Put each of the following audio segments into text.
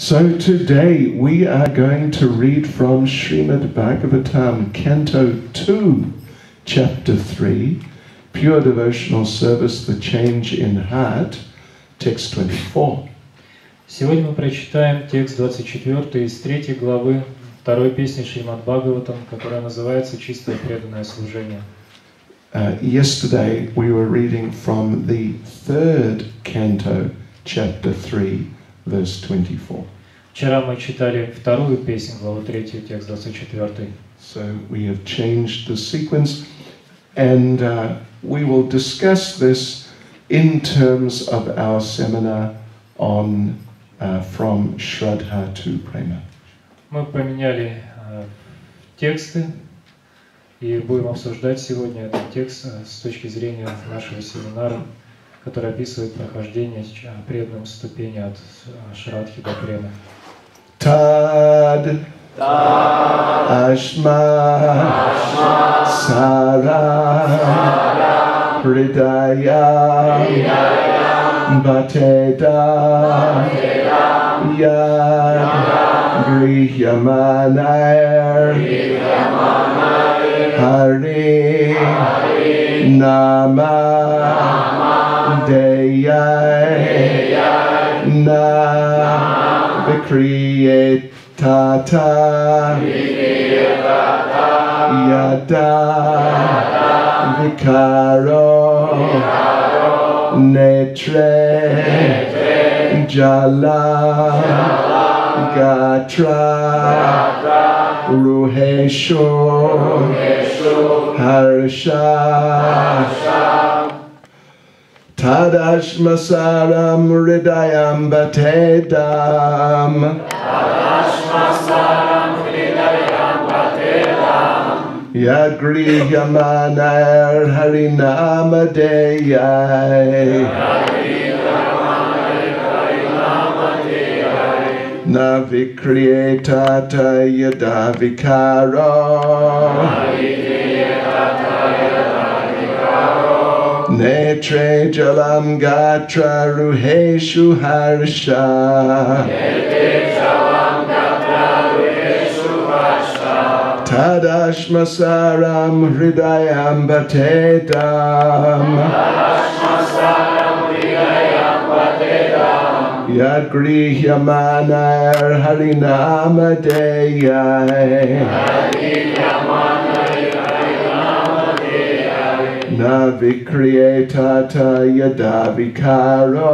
So today we are going to read from Srimad Bhagavatam, Canto 2, Chapter 3, Pure Devotional Service, The Change in Heart, Text 24. Сегодня мы прочитаем текст 24 из 3 главы второй песни Шримад Бхагаватам, которая называется «Чистое преданное служение». Yesterday we were reading from the 3rd canto, Chapter 3, verse 24. Вчера мы читали вторую песню, главу 3, текст 24. So we have changed the sequence, and we will discuss this in terms of our seminar on From Shraddha to Prema. Мы поменяли тексты и будем обсуждать сегодня этот текст с точки зрения нашего семинара, который описывает прохождение преданным ступени от Шрадхи до Премы. Tad Ashma Sara Hridaya Bhateda Yad Grihyamanair Hari Nama Deyai Na Vikriyetata Yada Vikaro Netre Jala Gatra Ruhesho Harsha Tadashmasaram Hridayam Bhatedam Yagrihyamanair Harinamadeyai Navikriyetata Yadavikaro Netre Jalam Gatra Ruheshu Harsha Tadashmasaram Hridayam Bhatedam Yadgrihyamanair Harinamadeyai Navikriyetata Yadavikaro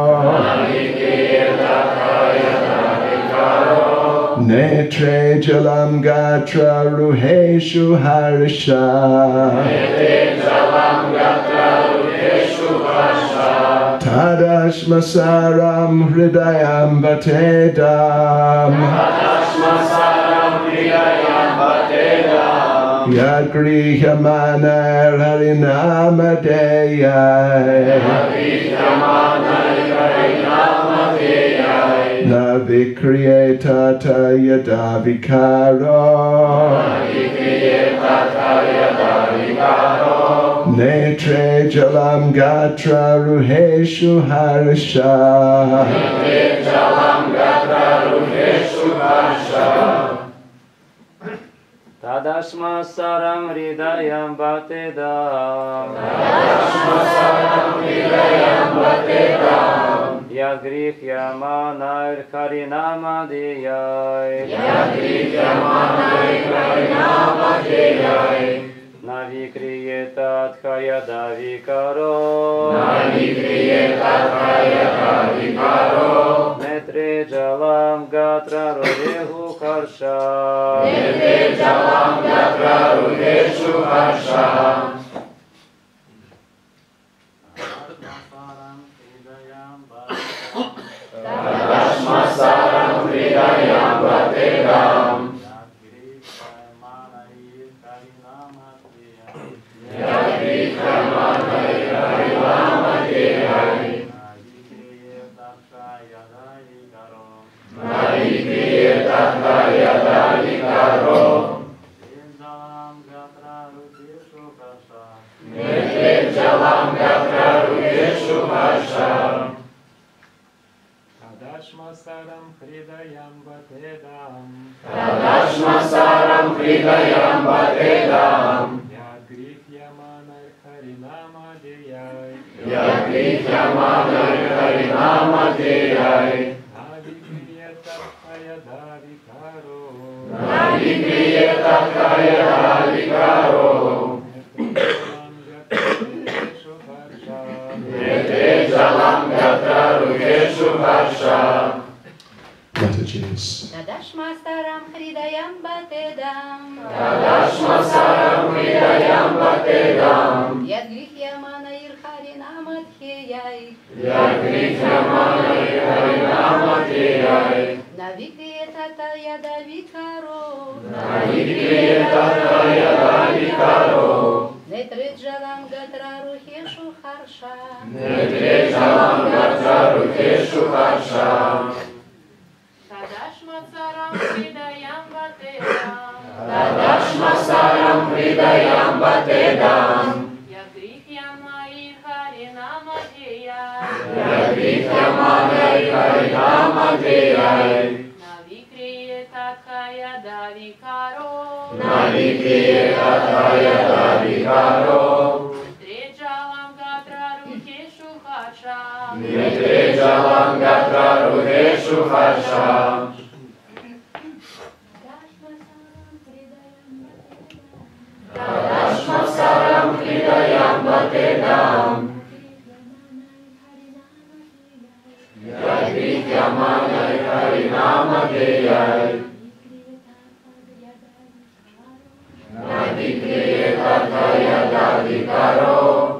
Netre Jalam Gatra Ruheshu Harsha Tadashmasaram Hridayam Bhatedam Yagrihyamanair Harinamadeyai Navikriyetata Yadavikaro Netre Jalam Gatra Ruheshu Harsha Tadashmasaram Hridayam Bhatedam Yagrihyamanair Harinamadeyai Navikriyetata Yadavikaro Netre Jalam Gatra Ruheshu Harsha Tadashmasaram Hridayam Bhatedam Yagrihyamanair Harinamadeyai Navikriyetata Yadavikaro Netre Jalam Gatra Ruheshu Harsha Tadashmasaram Hridayam Batedam. Tadashmasaram Hridayam Batedam. Yagrihyamanai Harinamadeyai. Yagrihyamanai Harinamadeyai. Navikriyatathaya Davikaro. Navikriyatathaya Davikaro. Netejalam Gatra Rugeshu Harsha. Mataji's. Tadashmasaram Hridayam Batedam. Tadashmasaram Hridayam Batedam. Yadgrihyamanai Harinamadeyai. Yagrihyamanai Harinamadeyai. Navikriyatathaya Davikaro. Navikriyatathaya Davikaro. Netrejalam Gatra Rugeshu Harsha. Netrejalam Gatra Rugeshu Harsha. Tadashmasaram Hridayam Batedam. Tadashmasaram Hridayam Batedam. Yagrihyamanai Harinamadeyai. Yagrihyamanai Harinamadeyai. Navikriyatathaya Davikaro. Navikriyatathaya Davikaro. Netrejalam Gatra Rugeshu Harsha. Netrejalam Gatra Rugeshu Harsha. Tadashmasaram Hridayam Batedam. Yagrihyamanai Harinamadeyai. Navikriyatathaya Davikaro.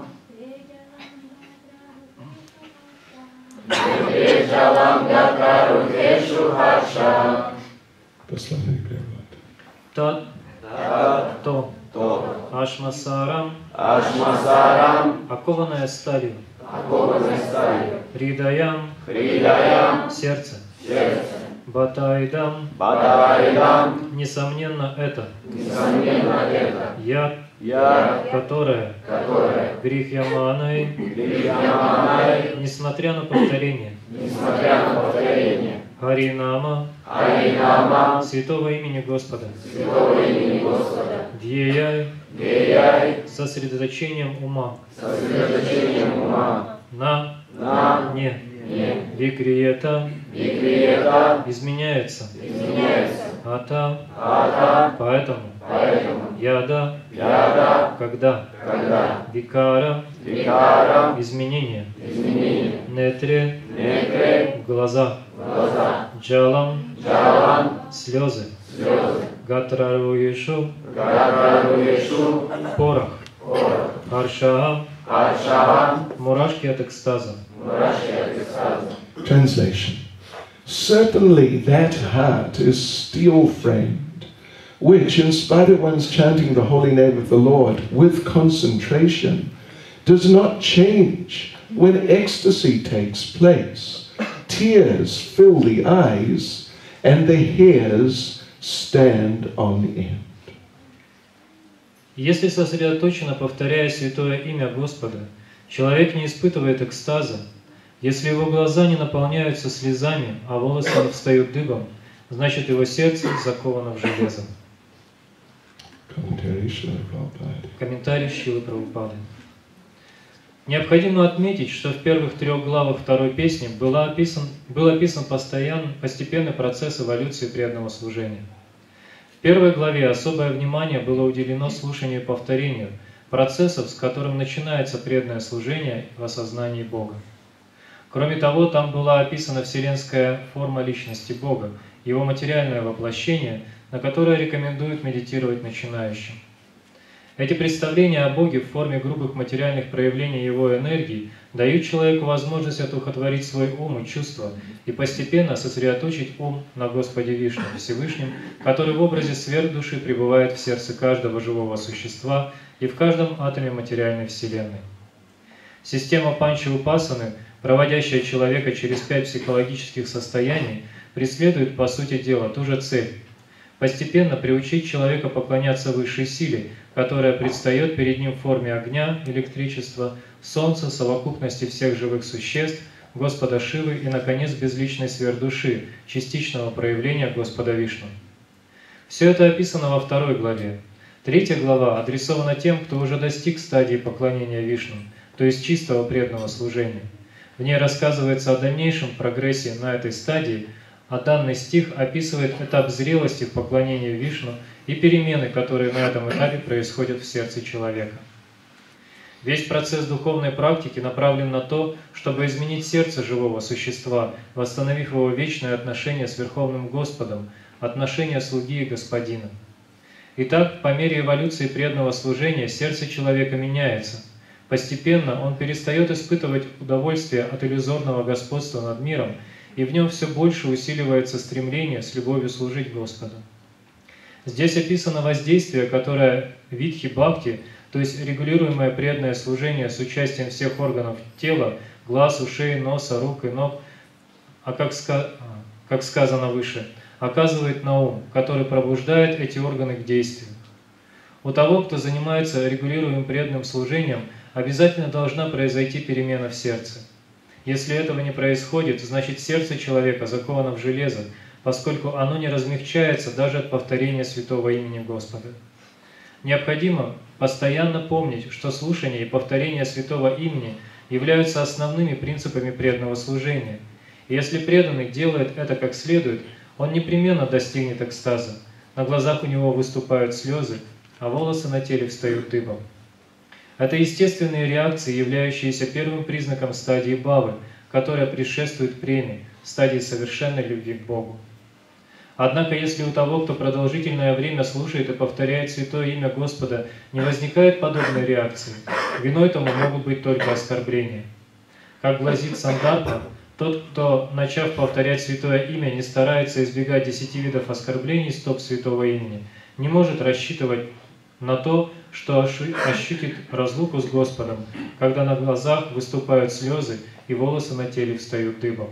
Netrejalam Gatra Rugeshu Harsha. Пословный перевод. Тат, то, То. Ашмасарам, Ашмасарам. окованная сталью, Окованной сталью. Хридаям, Хридаям. сердце, Сердце. Батайдам, Бадаидам. несомненно это, Несомненно это. я, которая, Грихьяманой, Грихьяманой. несмотря на повторение, Несмотря на повторение. Харинама, Харинама. святого имени Господа, Святого имени Господа. Дьеяй, Деяй. сосредоточением ума, Сосредоточением ума. на, не, викриета, Викриета. изменяется, Изменяется. ата, поэтому, яда, когда, викара, изменение, нетре, глаза, джалам, слезы, гатрару-ешу, порох, харшаам, мурашки от экстаза. Translation. Certainly that heart is steel-framed, which, in spite of one's chanting the holy name of the Lord with concentration, does not change when ecstasy takes place. Tears fill the eyes, and the hairs stand on end. Если сосредоточенно повторяя святое имя Господа, человек не испытывает экстаза, если его глаза не наполняются слезами, а волосы не встают дыбом, значит его сердце заковано в железо. Комментарий Шрилы Прабхупады. Необходимо отметить, что в первых 3 главах 2 песни был описан постепенный процесс эволюции преданного служения. В 1 главе особое внимание было уделено слушанию и повторению процессов, с которым начинается преданное служение в осознании Бога. Кроме того, там была описана вселенская форма личности Бога, его материальное воплощение, на которое рекомендуют медитировать начинающим. Эти представления о Боге в форме грубых материальных проявлений Его энергии дают человеку возможность одухотворить свой ум и чувства и постепенно сосредоточить ум на Господе Вишну, Всевышнем, который в образе сверхдуши пребывает в сердце каждого живого существа и в каждом атоме материальной Вселенной. Система панча-упасаны, проводящая человека через 5 психологических состояний, преследует, по сути дела, ту же цель – постепенно приучить человека поклоняться высшей силе, которая предстает перед ним в форме огня, электричества, солнца, совокупности всех живых существ, Господа Шивы и, наконец, безличной сверхдуши, частичного проявления Господа Вишну. Все это описано во 2 главе. 3 глава адресована тем, кто уже достиг стадии поклонения Вишну, то есть чистого преданного служения. В ней рассказывается о дальнейшем прогрессе на этой стадии, а данный стих описывает этап зрелости в поклонении Вишну и перемены, которые на этом этапе происходят в сердце человека. Весь процесс духовной практики направлен на то, чтобы изменить сердце живого существа, восстановив его вечное отношение с Верховным Господом, отношение слуги и господина. Итак, по мере эволюции преданного служения сердце человека меняется. Постепенно он перестает испытывать удовольствие от иллюзорного господства над миром, и в нем все больше усиливается стремление с любовью служить Господу. Здесь описано воздействие, которое видхи-бхакти, то есть регулируемое преданное служение с участием всех органов тела, глаз, ушей, носа, рук и ног, как сказано выше, оказывает на ум, который пробуждает эти органы к действию. У того, кто занимается регулируемым преданным служением, обязательно должна произойти перемена в сердце. Если этого не происходит, значит сердце человека заковано в железо, поскольку оно не размягчается даже от повторения святого имени Господа. Необходимо постоянно помнить, что слушание и повторение святого имени являются основными принципами преданного служения. И если преданный делает это как следует, он непременно достигнет экстаза. На глазах у него выступают слезы, а волосы на теле встают дыбом. Это естественные реакции, являющиеся первым признаком стадии бхавы, которая предшествует преми, стадии совершенной любви к Богу. Однако, если у того, кто продолжительное время слушает и повторяет святое имя Господа, не возникает подобной реакции, виной тому могут быть только оскорбления. Как гласит Сандарбха, тот, кто, начав повторять святое имя, не старается избегать 10 видов оскорблений стоп святого имени, не может рассчитывать на то, что ощутит разлуку с Господом, когда на глазах выступают слезы и волосы на теле встают дыбом.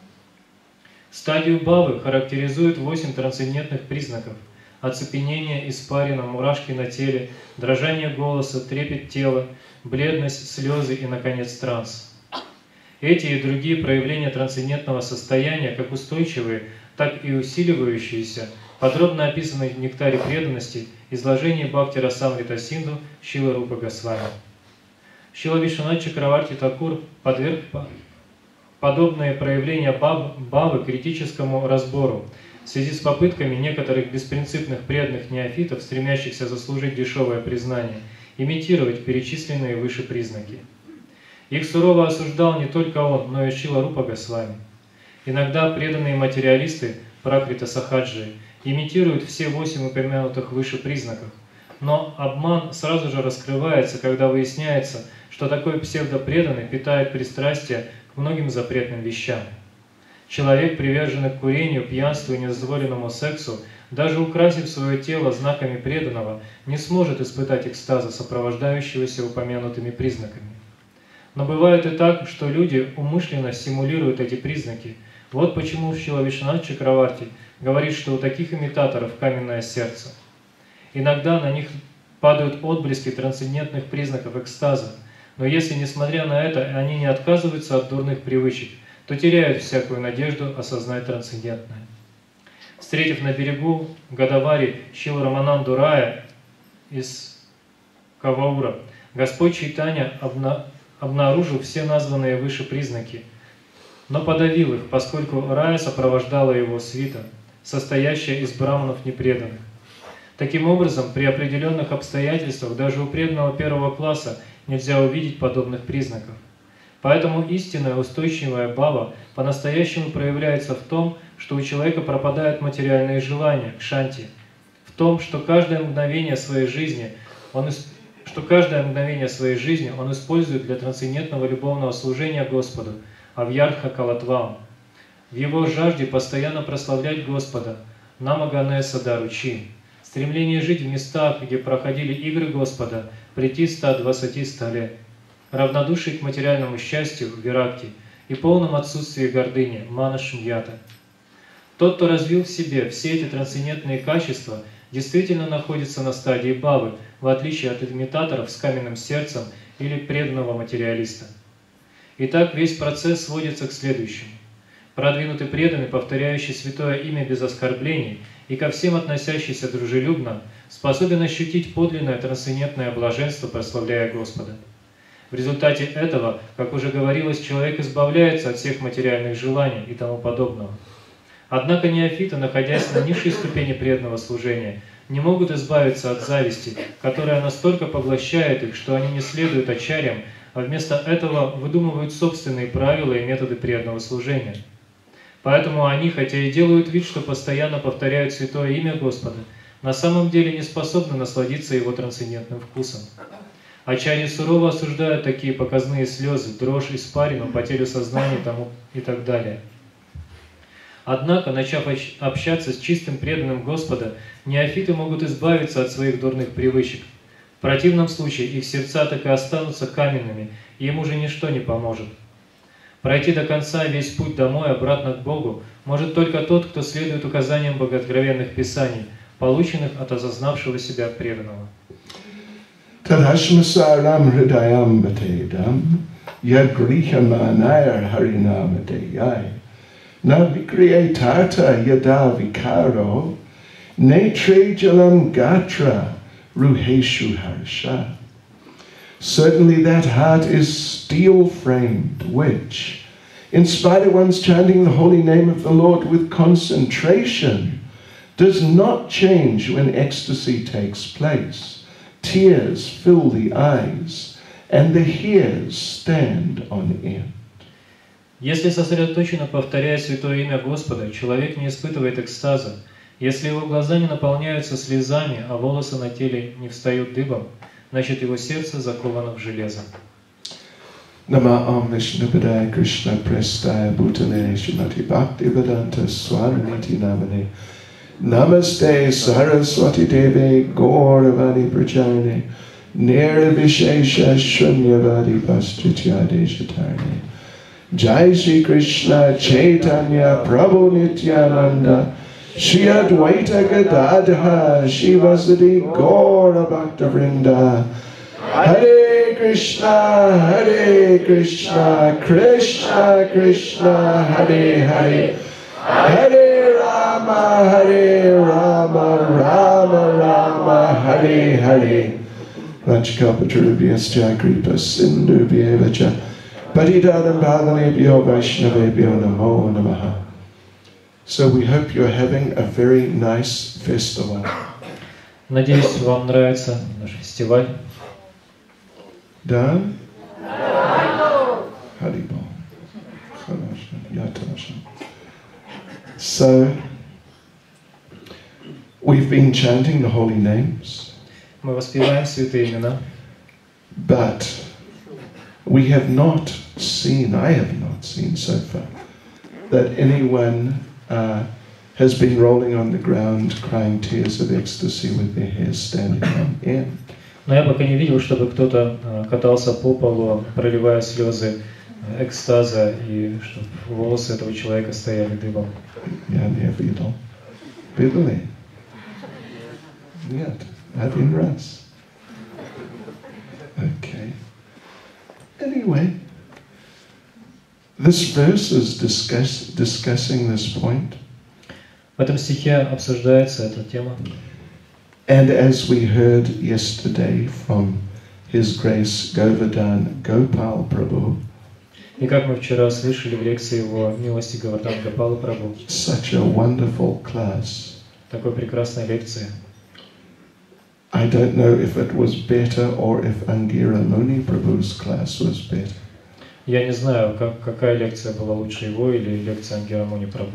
Стадию бхавы характеризует 8 трансцендентных признаков: оцепенение, испарина, мурашки на теле, дрожание голоса, трепет тела, бледность, слезы и, наконец, транс. Эти и другие проявления трансцендентного состояния, как устойчивые, так и усиливающиеся, подробно описаны в «Нектаре преданности», изложении Бхакти Расамрита Синду Шрилы Рупы Госвами. Шрила Вишванат Чакраварти Такур подверг подобные проявления бхавы критическому разбору в связи с попытками некоторых беспринципных преданных неофитов, стремящихся заслужить дешевое признание, имитировать перечисленные выше признаки. Их сурово осуждал не только он, но и Шрила Рупа Госвами. Иногда преданные материалисты, Пракрита Сахаджи, имитируют все 8 упомянутых выше признаков, но обман сразу же раскрывается, когда выясняется, что такой псевдопреданный питает пристрастие к многим запретным вещам. Человек, приверженный к курению, пьянству и недозволенному сексу, даже украсив свое тело знаками преданного, не сможет испытать экстаза, сопровождающегося упомянутыми признаками. Но бывает и так, что люди умышленно симулируют эти признаки. Вот почему Шрила Вишванат Чакраварти говорит, что у таких имитаторов каменное сердце. Иногда на них падают отблески трансцендентных признаков экстаза, но если, несмотря на это, они не отказываются от дурных привычек, то теряют всякую надежду осознать трансцендентное. Встретив на берегу Гадавари Шрилу Рамананду Рая из Каваура, Господь Чайтанья обнаружил все названные выше признаки, но подавил их, поскольку Рая сопровождала его свита, состоящая из браманов непреданных. Таким образом, при определенных обстоятельствах даже у преданного первого класса нельзя увидеть подобных признаков. Поэтому истинная устойчивая бхава по-настоящему проявляется в том, что у человека пропадают материальные желания, кшанти, в том, что каждое мгновение своей жизни он использует для трансцендентного любовного служения Господу, авьярха калатвам, в его жажде постоянно прославлять Господа, намаганеса даручи, стремление жить в местах, где проходили игры Господа, прийти 120 столе, равнодушие к материальному счастью, виракти, и полном отсутствии гордыни, манашмьята. Тот, кто развил в себе все эти трансцендентные качества, действительно находится на стадии бхавы, в отличие от имитаторов с каменным сердцем или преданного материалиста. Итак, весь процесс сводится к следующему. Продвинутый преданный, повторяющий святое имя без оскорблений и ко всем относящийся дружелюбно, способен ощутить подлинное трансцендентное блаженство, прославляя Господа. В результате этого, как уже говорилось, человек избавляется от всех материальных желаний и тому подобного. Однако неофиты, находясь на низшей ступени преданного служения, не могут избавиться от зависти, которая настолько поглощает их, что они не следуют ачарьям, а вместо этого выдумывают собственные правила и методы преданного служения. Поэтому они, хотя и делают вид, что постоянно повторяют святое имя Господа, на самом деле не способны насладиться его трансцендентным вкусом. Ачарьи сурово осуждают такие показные слезы, дрожь, испарину, потерю сознания и так далее. Однако, начав общаться с чистым преданным Господа, неофиты могут избавиться от своих дурных привычек. В противном случае их сердца так и останутся каменными, и им уже ничто не поможет. Пройти до конца весь путь домой, обратно к Богу, может только тот, кто следует указаниям богооткровенных писаний, полученных от осознавшего себя преданного. Tadhashmasaram hridayam batedam yadgrihamanayar harinamadeyai navikriyatata yada vikaro netre jalam gatra ruheshu harsha. Certainly that heart is steel-framed, which, in spite of one's chanting the holy name of the Lord with concentration, does not change when ecstasy takes place. Tears fill the eyes, and the hairs stand on end. Если сосредоточенно повторяя святое имя Господа, человек не испытывает экстаза, если его глаза не наполняются слезами, а волосы на теле не встают дыбом, значит его сердце заковано в железо. Nama Om Vishnupadaya Krishna Prestaya Bhutale Srimati Bhakti Vedanta Swaminiti Namane Namaste Saraswati Deve Gauravani Pracharane Nirvishesha Shunyavadi Paschitya Deshatarne Jai Shri Krishna Chaitanya Prabhu Nityananda Shri Advaita Gadadha Shivasati Gaura Bhakta Vrinda Hare Krishna, Krishna Krishna, Hare Hare, Hare Rama, Rama Rama, Hare Hare. Vanchakapatarubhyascha kripa sindhubhyevacha Patitanam bhavanebhyo vaishnavebhyo namo namaha. So we hope you're having a very nice festival. Надеюсь, вам нравится наш фестиваль. Да? Харибол. So, we've been chanting the holy names. Мы воспеваем святые имена. But we have not seen, I have not seen so far, that anyone has been rolling on the ground crying tears of ecstasy with their hair standing on end. Но я пока не видел, чтобы кто-то катался по полу, проливая слезы экстаза, и чтобы волосы этого человека стояли дыбом. Я не видел. Видели? Нет, один раз. Okay. Anyway, this verse is discussing this point. В этом стихе обсуждается эта тема. And as we heard yesterday from His Grace Govardhan Gopal Prabhu, И как мы вчера слышали в лекции его милости Говардан Гопала Прабху, such a wonderful class. такой прекрасной лекции. I don't know if it was better or if Angira Muni Prabhu's class was better. Я не знаю, какая лекция была лучше его или лекция Ангира Муни Прабху.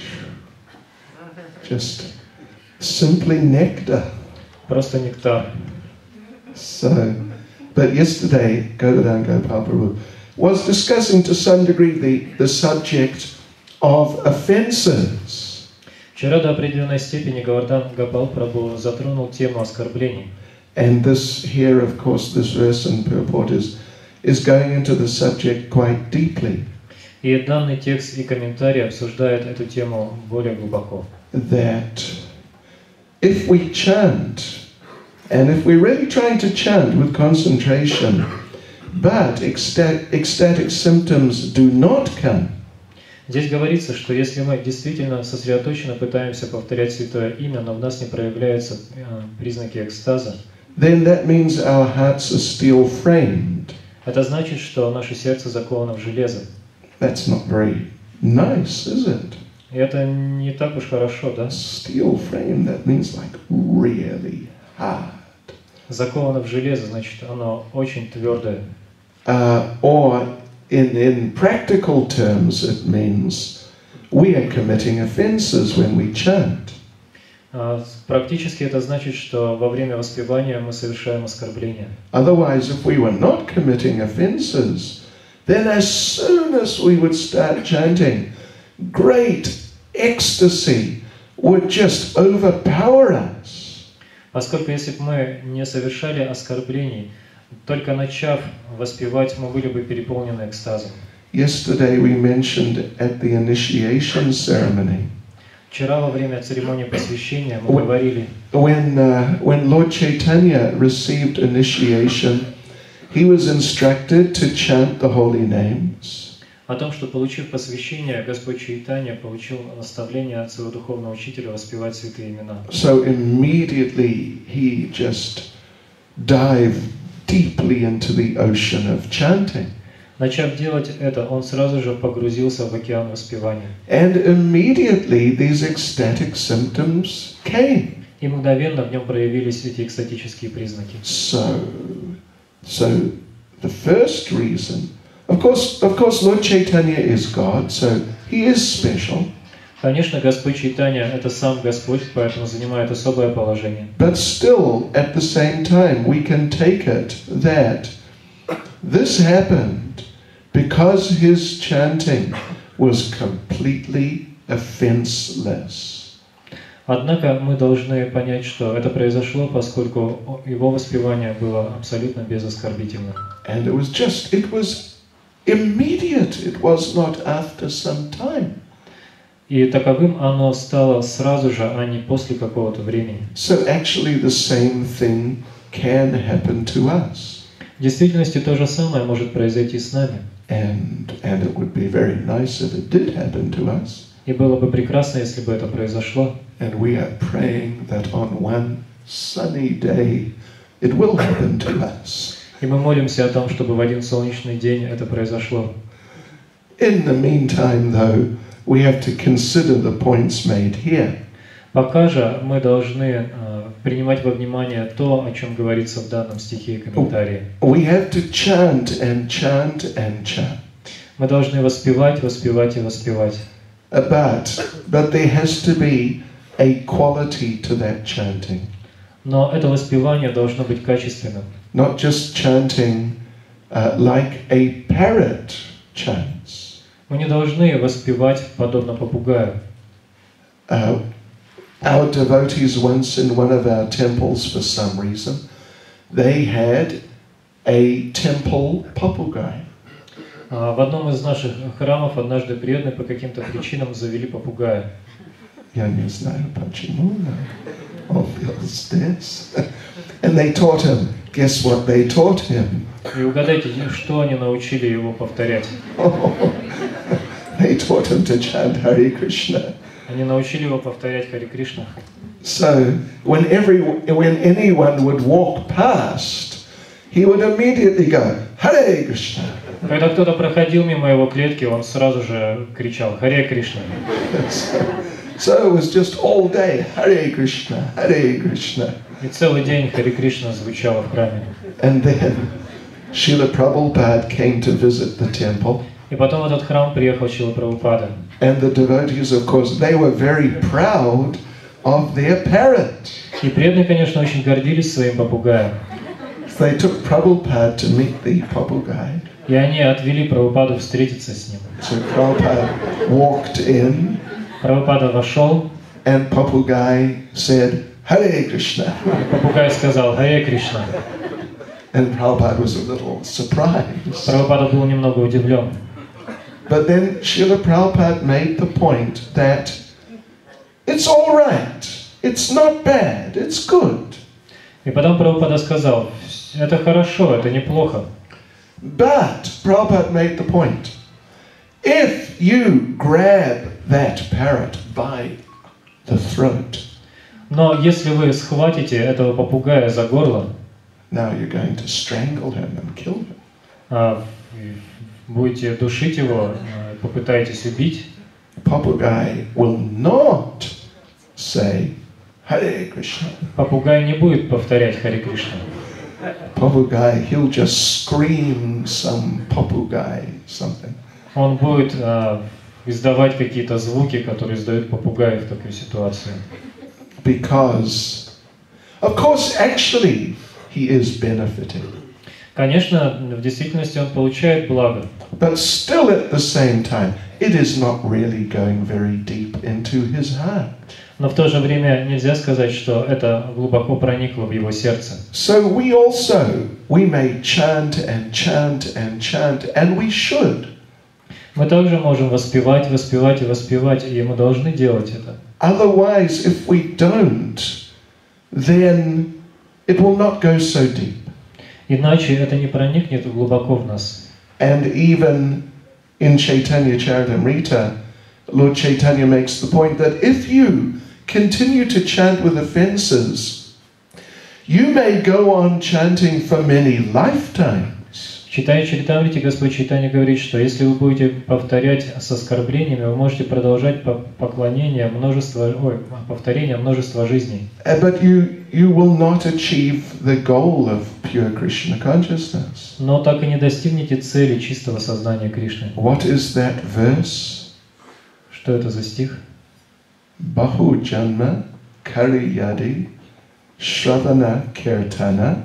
Just simply nectar. Просто нектар. So, but yesterday, Govardhan Gopal Prabhu was discussing to some degree the subject of offences. Вчера до определенной степени Говардан Гопал Прабху затронул тему оскорблений. And this here, of course, this verse and purport is going into the subject quite deeply. И данный текст и комментарий обсуждают эту тему более глубоко. That if we chant, and if we're really trying to chant with concentration, But ecstatic symptoms do not come. Здесь говорится, что если мы действительно сосредоточенно пытаемся повторять Святое Имя, но в нас не проявляются признаки экстаза, then that means our hearts are steel framed. это значит, что наше сердце заковано в железо. That's not very nice, is it? И это не так уж хорошо, да? Steel framed, that means like really hard. Заковано в железо, значит, оно очень твердое. Or in practical terms, it means we are committing offenses when we chant. Практически это значит, что во время воспевания мы совершаем оскорбление. Otherwise, if we were not committing offenses, then as soon as we would start chanting, great ecstasy would just overpower us. Поскольку если бы мы не совершали оскорблений, только начав воспевать, мы были бы переполнены экстазом. Yesterday we mentioned at the initiation ceremony. Вчера во время церемонии посвящения мы говорили, When Lord Chaitanya received initiation, he was instructed to chant the holy names. о том, что, получив посвящение, Господь Чайтанья получил наставление от своего духовного учителя воспевать святые имена. So immediately he just dived deeply into the ocean of chanting. Начав делать это, он сразу же погрузился в океан воспевания. And immediately these ecstatic symptoms came. И мгновенно в нем проявились эти экстатические признаки. So the first reason, of course, Lord Chaitanya is God, so he is special. Конечно, Господь Чайтанья – это сам Господь, поэтому занимает особое положение. But still, at the same time, we can take it that this happened because his chanting was completely offenseless. Однако мы должны понять, что это произошло, поскольку его воспевание было абсолютно безоскорбительным. And it was immediate. It was not after some time. И таковым оно стало сразу же, а не после какого-то времени. So actually the same thing can happen to us. В действительности то же самое может произойти с нами. And it would be very nice if it did happen to us. И было бы прекрасно, если бы это произошло. And we are praying that on one sunny day it will happen to us. И мы молимся о том, чтобы в один солнечный день это произошло. In the meantime, though, we have to consider the points made here. Пока же мы должны принимать во внимание то, о чем говорится в данном стихе и комментарии. We have to chant and chant and chant. Мы должны воспевать, воспевать и воспевать. But there has to be a quality to that chanting. Но это воспевание должно быть качественным. Not just chanting like a parrot chants. Мы не должны воспевать подобно попугаю. Our devotees once in one of our temples, for some reason, they had a temple papagay. В одном из наших храмов однажды преданные по каким-то причинам завели попугая. Я не знаю почему, но он был здесь. And they taught him. Guess what they taught him? И угадайте, что они научили его повторять? They taught him to chant Hare Krishna. Они научили его повторять Харе Кришна. So when anyone would walk past, he would immediately go Hare Krishna. Когда кто-то проходил мимо его клетки, он сразу же кричал Харе Кришна. So it was just all day Hare Krishna, Hare Krishna. И целый день Харе Кришна звучало в храме. And then Srila Prabhupada came to visit the temple. И потом в этот храм приехал Шрила Прабхупада. And the devotees, of course, they were very proud of their parrot. И преданные, конечно, очень гордились своим попугаем. So they took Prabhupada to meet the papagay. И они отвели Прабхупаду встретиться с ним. So Prabhupada walked in. Прабхупада вошел. And papagay said, Hare Krishna. Попугай сказал Харе Кришна. And Prabhupada was a little surprised. Прабхупада был немного удивлен. But then Srila Prabhupada made the point that it's all right, it's not bad, it's good. И потом Прабхупада сказал, это хорошо, это неплохо. But Prabhupada made the point. If you grab that parrot by the throat, Но если вы схватите этого попугая за горло, now you're going to strangle him and kill him. и будете душить его, попытаетесь убить, Papagay will not say, Hare Krishna. попугай не будет повторять Харе Кришна. Papagay, he'll just scream some papagay something. Он будет издавать какие-то звуки, которые издают попугаи в такой ситуации. Because, of course, actually, he is benefiting. Конечно, в действительности он получает благо, But still at the same time, it is not really going very deep into his heart. но в то же время нельзя сказать, что это глубоко проникло в его сердце. So we may chant and chant and chant, and we should. Мы также можем воспевать, воспевать и воспевать, и мы должны делать это. Otherwise, if we don't, then it will not go so deep. Иначе это не проникнет глубоко в нас. And even in Chaitanya Charitamrita, Lord Chaitanya makes the point that if you continue to chant with offenses, you may go on chanting for many lifetimes. Читая Чаритамрите, Господь Чайтанья говорит, что если вы будете повторять с оскорблениями, вы можете продолжать повторение множества жизней. But you will not achieve the goal of pure Krishna consciousness. Но так и не достигнете цели чистого сознания Кришны. What is that verse? Что это за стих? Bahu janma kariyadi shravana kirtana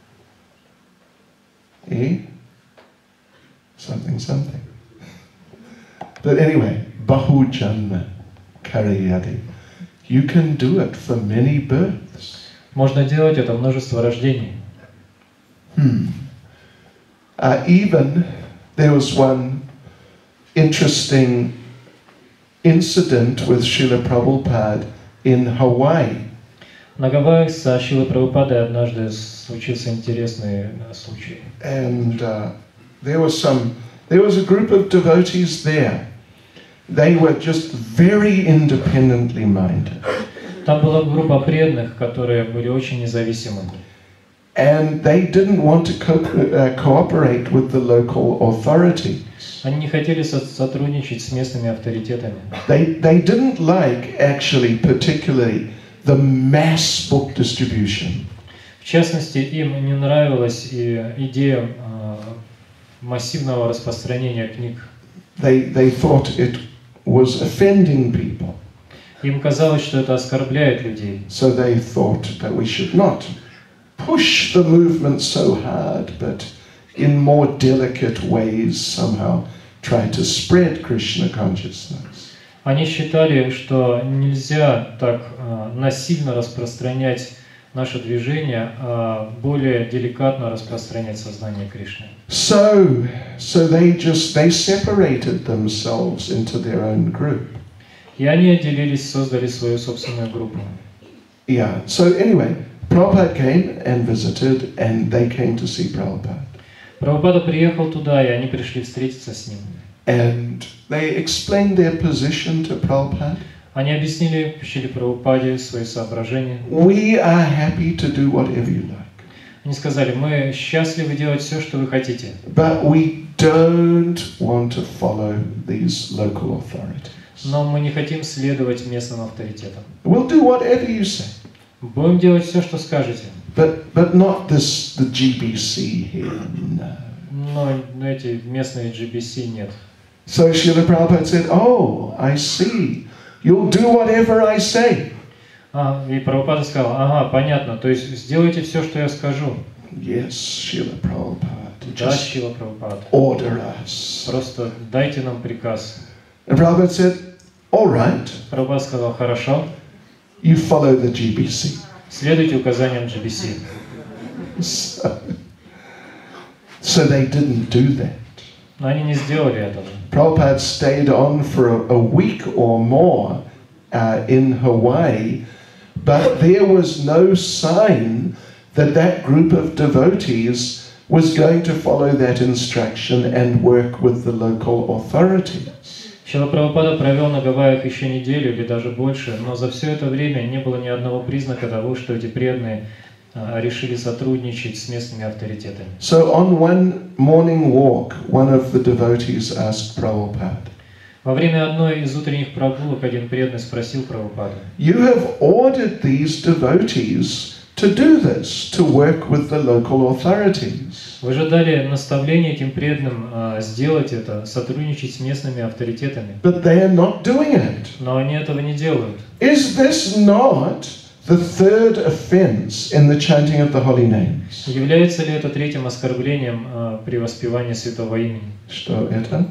something. But anyway, bahu janma kariyadi. You can do it for many births. Можно делать это множество рождений. Even there was one interesting incident with Srila Prabhupada in Hawaii. На Гавайях со Шрилой Прабхупадой однажды случился интересный случай. And there was a group of devotees there. They were just very independently minded. Там была группа преданных, которые были очень независимы. And they didn't want to cooperate with the local authorities. Они не хотели сотрудничать с местными авторитетами. They didn't like, actually, particularly, the mass book distribution. В частности, им не нравилась и идея массивного распространения книг. They thought it was offending people. Им казалось, что это оскорбляет людей. So they thought that we should not push the movement so hard, but in more delicate ways somehow try to spread Krishna consciousness. Они считали, что нельзя так насильно распространять наше движение, а более деликатно распространять сознание Кришны. So they separated themselves into their own group. И они отделились, создали свою собственную группу. Yeah. So anyway, Prabhupada came and visited, and they came to see Prabhupada. Прабхупада приехал туда, и они пришли встретиться с ним. And they explained their position to Prabhupada. Они объяснили Шриле Прабхупаде свои соображения. We are happy to do whatever you like. Они сказали: мы счастливы делать все, что вы хотите. But we don't want to follow these local authorities. Но мы не хотим следовать местным авторитетам. We'll do whatever you say. Будем делать все, что скажете. But not the GBC here, no. Но эти местные GBC нет. So Srila Prabhupada said, "Oh, I see. You'll do whatever I say." И Прабхупада сказал: ага, понятно, то есть сделайте все, что я скажу. Yes, Srila Prabhupada. Да, Just Шрила Прабхупада. order us. Просто дайте нам приказ. And Prabhupada said, "All right. Прабхупада сказал: хорошо, You follow the GBC." следуйте указаниям GBC. So they didn't do that. Но они не сделали этого. Prabhupada stayed on for a week or more in Hawaii, but there was no sign that group of devotees was going to follow that instruction and work with the local authorities. Шрила Прабхупада провел на Гавайях еще неделю или даже больше, но за все это время не было ни одного признака того, что эти преданные решили сотрудничать с местными авторитетами. So on one morning walk, one of the devotees asked Prabhupada, Во время одной из утренних прогулок один преданный спросил Прабхупаду: "You have ordered these devotees to do this, to work with the local authorities. Вы же дали наставление этим преданным сделать это, сотрудничать с местными авторитетами, But they are not doing it. но они этого не делают. Is this not the third offense in the chanting of the holy names?" Является ли это третьим оскорблением при воспевании святого имени? Что это?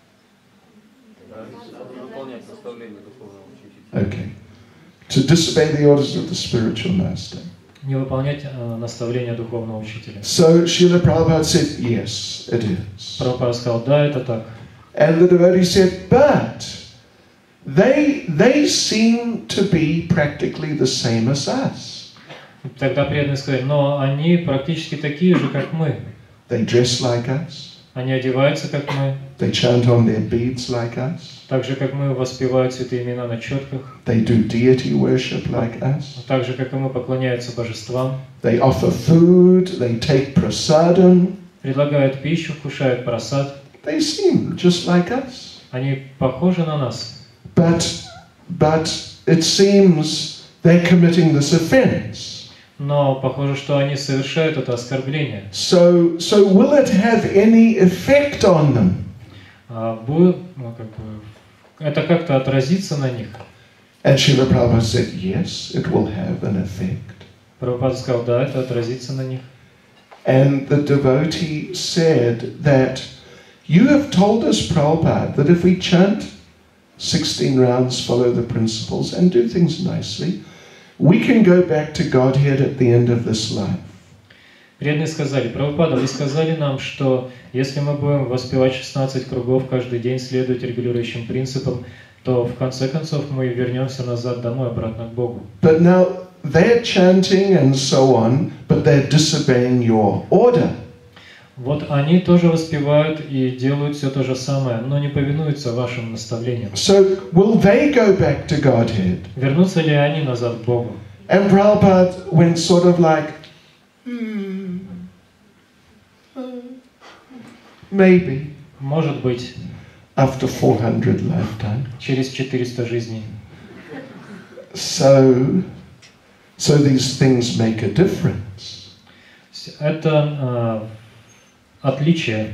Выполнять наставление духовного учителя. Okay. To disobey the orders of the spiritual master. Не выполнять наставления духовного учителя. So Srila Prabhupada said, yes, it is. Прабхупада сказал: да, это так. And the devotee said, but they seem to be practically the same as us. Тогда преданные сказали: но они практически такие же, как мы. They dress like us. Они одеваются, как мы, They chant on their beads like us. так же, как мы воспевают святые имена на четках, They do deity worship like us. так же, как и мы поклоняются божествам, They offer food. They take prasadam. предлагают пищу, вкушают просад. They seem just like us. Они похожи на нас. But it seems they're committing this offense. Но похоже, что они совершают это оскорбление. So will it have any effect on them? Это как-то отразится на них. And Srila Prabhupada said, yes, it will have an effect. Прабхупада сказал: да, это отразится на них. And the devotee said that, you have told us, Prabhupada, that if we chant 16 rounds, follow the principles, and do things nicely, we can go back to Godhead at the end of this life. Преданные сказали: Прабхупада, вы сказали нам, что если мы будем воспевать 16 кругов каждый день, следовать регулирующим принципам, то в конце концов мы вернемся назад домой, обратно к Богу. But now they're chanting and so on, but they're disobeying your order. Вот они тоже воспевают и делают все то же самое, но не повинуются вашим наставлениям. So will they go back to Godhead? Вернутся ли они назад к Богу? And Prabhupada went sort of like, maybe, Может быть, after 400 lifetimes. через 400 жизней. So these things make a difference. Это отличие.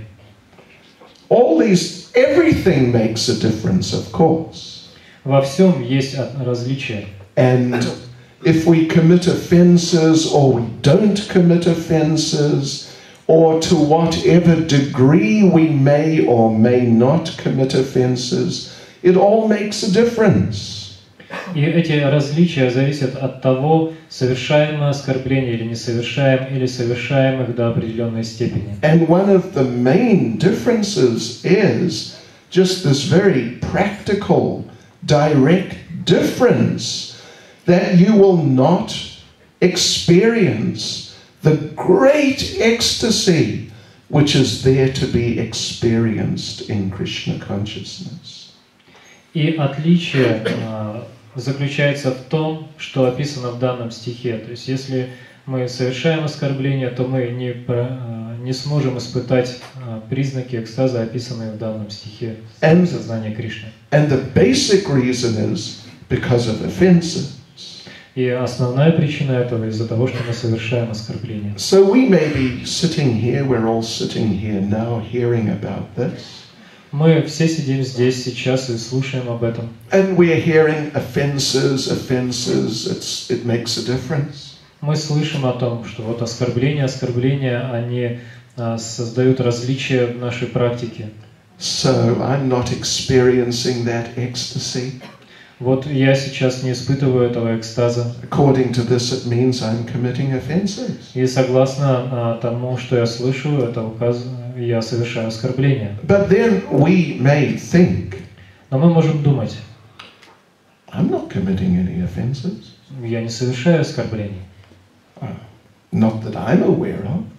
Everything makes a difference, of course. Во всем есть различие. And if we commit offenses or we don't commit offenses, or to whatever degree we may or may not commit offenses, it all makes a difference. И эти различия зависят от того, совершаем мы оскорбления или не совершаем, или совершаем их до определенной степени. And one of the main differences is just this very practical, direct difference that you will not experience the great ecstasy which is there to be experienced in Krishna consciousness. И отличие заключается в том, что описано в данном стихе. То есть, если мы совершаем оскорбление, то мы не сможем испытать признаки экстаза, описанные в данном стихе сознания Кришны. And the basic reason is because of offenses. И основная причина этого из-за того, что мы совершаем оскорбление. So we may be sitting here, we're all sitting here now hearing about this. Мы все сидим здесь сейчас и слушаем об этом. And we are hearing offenses, it makes a difference. Мы слышим о том, что вот оскорбления, они создают различия в нашей практике. So I'm not experiencing that ecstasy. Вот я сейчас не испытываю этого экстаза. According to this, it means I'm committing offenses. И согласно тому, что я слышу, это я совершаю оскорбление. But then we may think, Но мы можем думать: I'm not committing any offenses. я не совершаю оскорблений. Not that I'm aware of.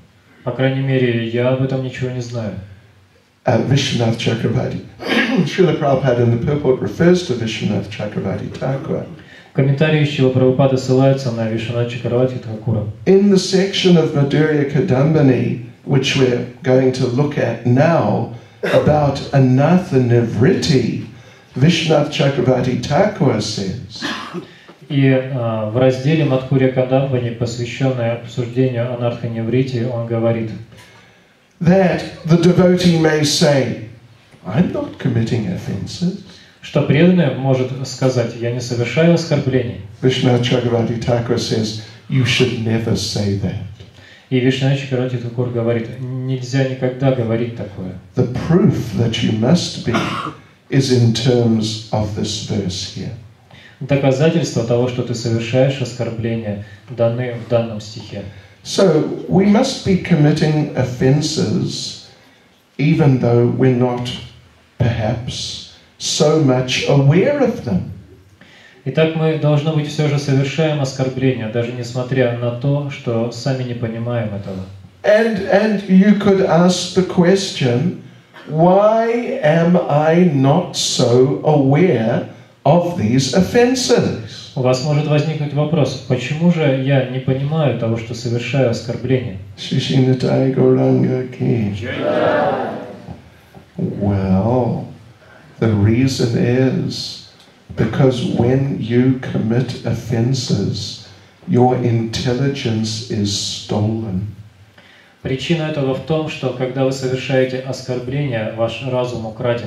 По крайней мере, я об этом ничего не знаю. Vishwanath Chakravarti. Srila Prabhupada in the purport refers to Vishwanath Chakravarti Thakur. Комментарии Шрила Прабхупады ссылаются на Вишванатха Чакраварти Thakura. In the section of Madhurya Kadambini, which we're going to look at now, about Anartha Nivritti, Vishwanath Chakravarti Thakur says, И в разделе Мадхурья Кадамбани, посвященное обсуждению Анартха Ниврити, он говорит, that the devotee may say, I'm not committing offenses. что преданный может сказать, я не совершаю оскорблений. Vishwanath Chakravarti Thakur says, you should never say that. И Вишванатха Чакраварти Thakura говорит, нельзя никогда говорить такое. The proof that you must be is in terms of this verse here. Доказательства того, что ты совершаешь оскорбление, даны в данном стихе. So we must be committing offenses even though we're not perhaps so much aware of them. Итак, мы, должно быть, все же совершаем оскорбления, даже несмотря на то, что сами не понимаем этого. And you could ask the question, why am I not so aware of these offenses? У вас может возникнуть вопрос, почему же я не понимаю того, что совершаю оскорбление? Shishinatai Gauranga ki. Well, the reason is because when you commit offenses, your intelligence is stolen. Причина этого в том, что когда вы совершаете оскорбление, ваш разум украден.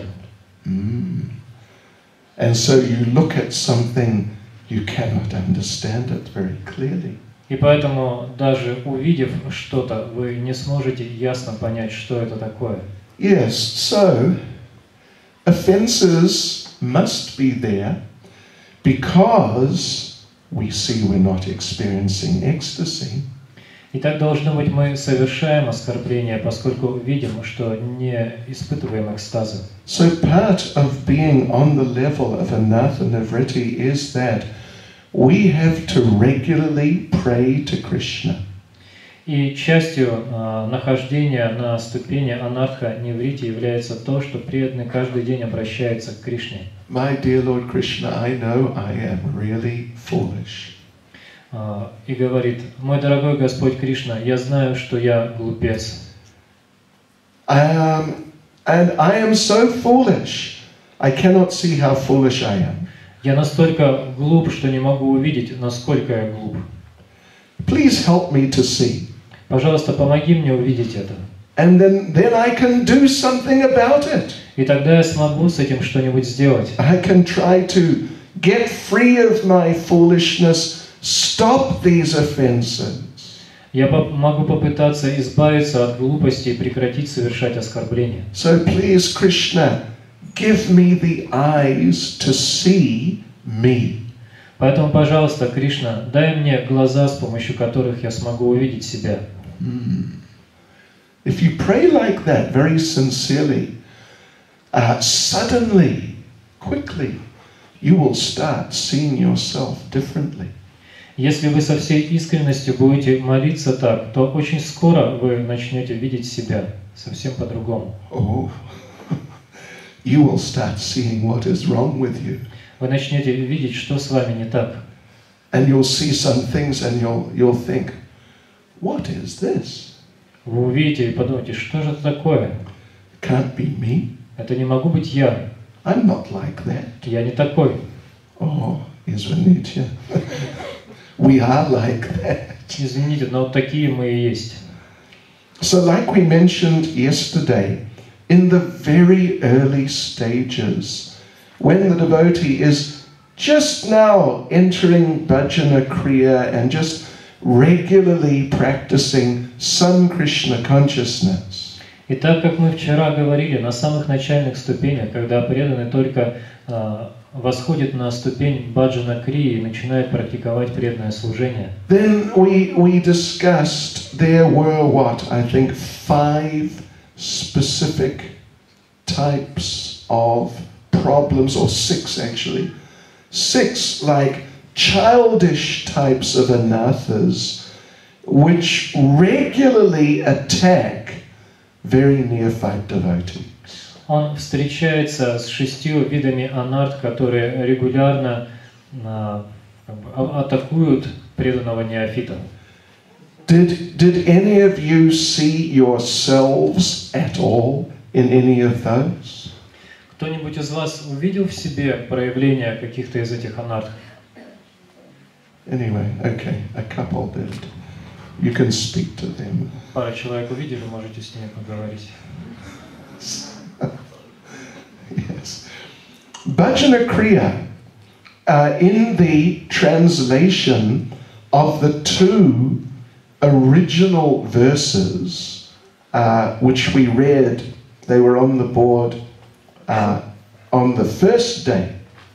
And so you look at something, you cannot understand it very clearly. И поэтому, даже увидев что-то, вы не сможете ясно понять, что это такое. Yes, so offenses must be there because we see we're not experiencing ecstasy. И так должно быть, мы совершаем оскорбление, поскольку видим, что не испытываем экстаза. So part of being on the level of Anartha Nivritti is that we have to regularly pray to Krishna. И частью нахождения на ступени Анартха Ниврити является то, что преданный каждый день обращается к Кришне. My dear Lord Krishna, I know I am really foolish. И говорит, мой дорогой Господь Кришна, я знаю, что я глупец. And I am so foolish, I cannot see how foolish I am. Я настолько глуп, что не могу увидеть, насколько я глуп. Please help me to see. Пожалуйста, помоги мне увидеть это. And then I can do something about it. И тогда я смогу с этим что-нибудь сделать. I can try to get free of my foolishness, stop these offenses. Я могу попытаться избавиться от глупости и прекратить совершать оскорбления. So please, Krishna, give me the eyes to see me. Поэтому, пожалуйста, Кришна, дай мне глаза, с помощью которых я смогу увидеть себя. If you pray like that very sincerely, suddenly, quickly, you will start seeing yourself differently. Если вы со всей искренностью будете молиться так, то очень скоро вы начнете видеть себя совсем по-другому. Oh, you will start seeing what is wrong with you. Вы начнете видеть, что с вами не так. And you'll see some things and you'll think, what is this? Вы увидите и подумаете, что же это такое? Can't be me. Это не могу быть я. I'm not like that. Я не такой. Oh, Извините. We are like that. Извините, но вот такие мы и есть. So like we mentioned yesterday, in the very early stages, when the devotee is just now entering bhajana kriya and just regularly practicing some Krishna consciousness, И так как мы вчера говорили, на самых начальных ступенях, когда преданный только восходит на ступень баджана крии и начинает практиковать преданное служение, then we discussed there were I think 5 specific types of problems, or 6 actually. 6 like childish types of anarthas which regularly attack very neophyte devotees. Он встречается с 6 видами анарт, которые регулярно атакуют преданного неофита. Did any of you see yourselves at all in any of those? Кто-нибудь из вас увидел в себе проявление каких-то из этих анарт? Anyway, okay, a couple did. You can speak to them. Пара человек увидели, можете с ними поговорить. Yes. Bhajana Kriya, in the translation of the 2 original verses, which we read, they were on the board on the first day.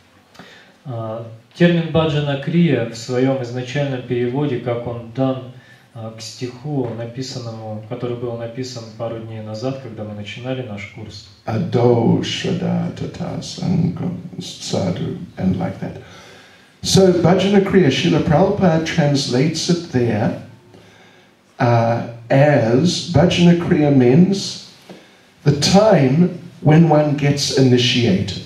Термин баджана крия в своем изначальном переводе, как он дан к стиху, написанному, который был написан пару дней назад, когда мы начинали наш курс. Ado Shraddha Tata Sangam Sadhu, and like that. So Bhajana Kriya, Srila Prabhupada translates it there as Bhajana Kriya means the time when one gets initiated.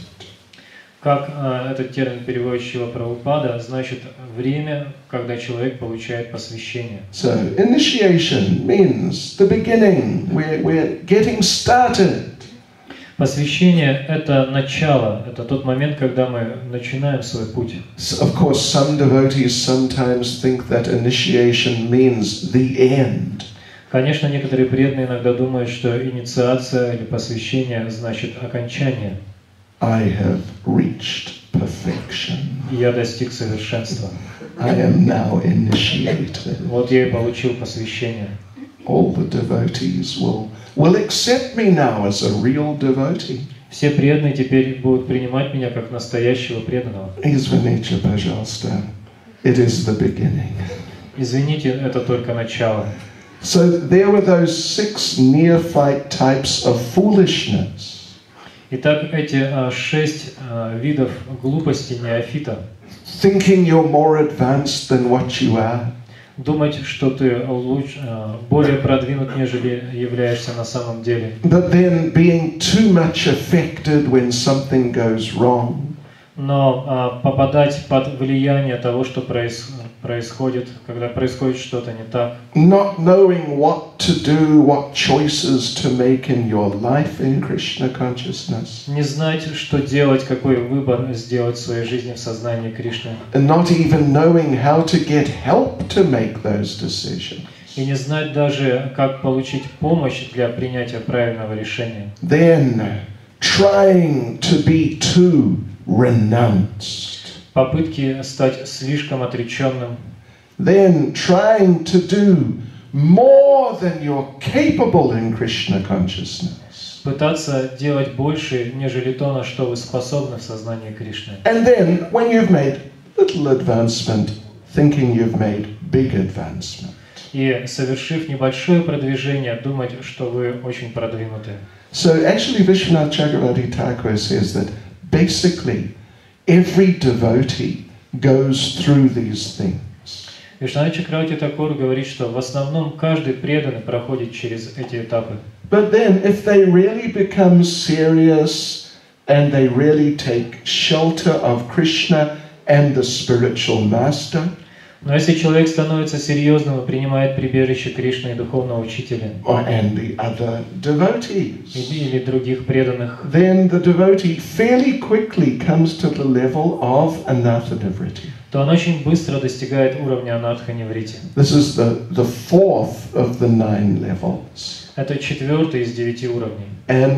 Как этот термин переводит Шрила Прабхупада, значит время, когда человек получает посвящение. So initiation means the beginning. We're getting started. Посвящение – это начало, это тот момент, когда мы начинаем свой путь. Of course, some devotees sometimes think that initiation means the end. Конечно, некоторые преданные иногда думают, что инициация или посвящение значит окончание. I have reached perfection. Я достиг совершенства. I am now initiated. Вот я и получил посвящение. All the devotees will accept me now as a real devotee. Все преданные теперь будут принимать меня как настоящего преданного. Извините, пожалуйста. It is the beginning. Извините, это только начало. So there were those 6 neophyte types of foolishness. Итак, эти 6 видов глупости неофита. Thinking you're more advanced than what you are. Думать, что ты более продвинут, нежели являешься на самом деле. But then being too much affected when something goes wrong. Но попадать под влияние того, что происходит, когда происходит что-то не так. Not knowing what to do, what choices to make in your life in Krishna consciousness. Не знать, что делать, какой выбор сделать в своей жизни в сознании Кришны. And not even knowing how to get help to make those decisions. И не знать даже, как получить помощь для принятия правильного решения. Then trying to be too renounced. Попытки стать слишком отреченным. Then trying to do more than you're capable in Krishna consciousness. Пытаться делать больше, нежели то, на что вы способны в сознании Кришны. And then when you've made little advancement, thinking you've made big advancement. И, совершив небольшое продвижение, думать, что вы очень продвинуты. So actually Vishwanath Chakravarti Thakur says that basically every devotee goes through these things. Вишнавач Чакраварти Такур говорит, что в основном каждый преданный проходит через эти этапы. But then if they really become serious and they really take shelter of Krishna and the spiritual master, Но если человек становится серьезным и принимает прибежище Кришны и духовного учителя, and the other devotees, или других преданных, then the devotee fairly quickly comes to the level of anatha-nivriti. то он очень быстро достигает уровня анатха-ниврити. This is the 4th of the 9 levels. Это 4-й из 9 уровней. And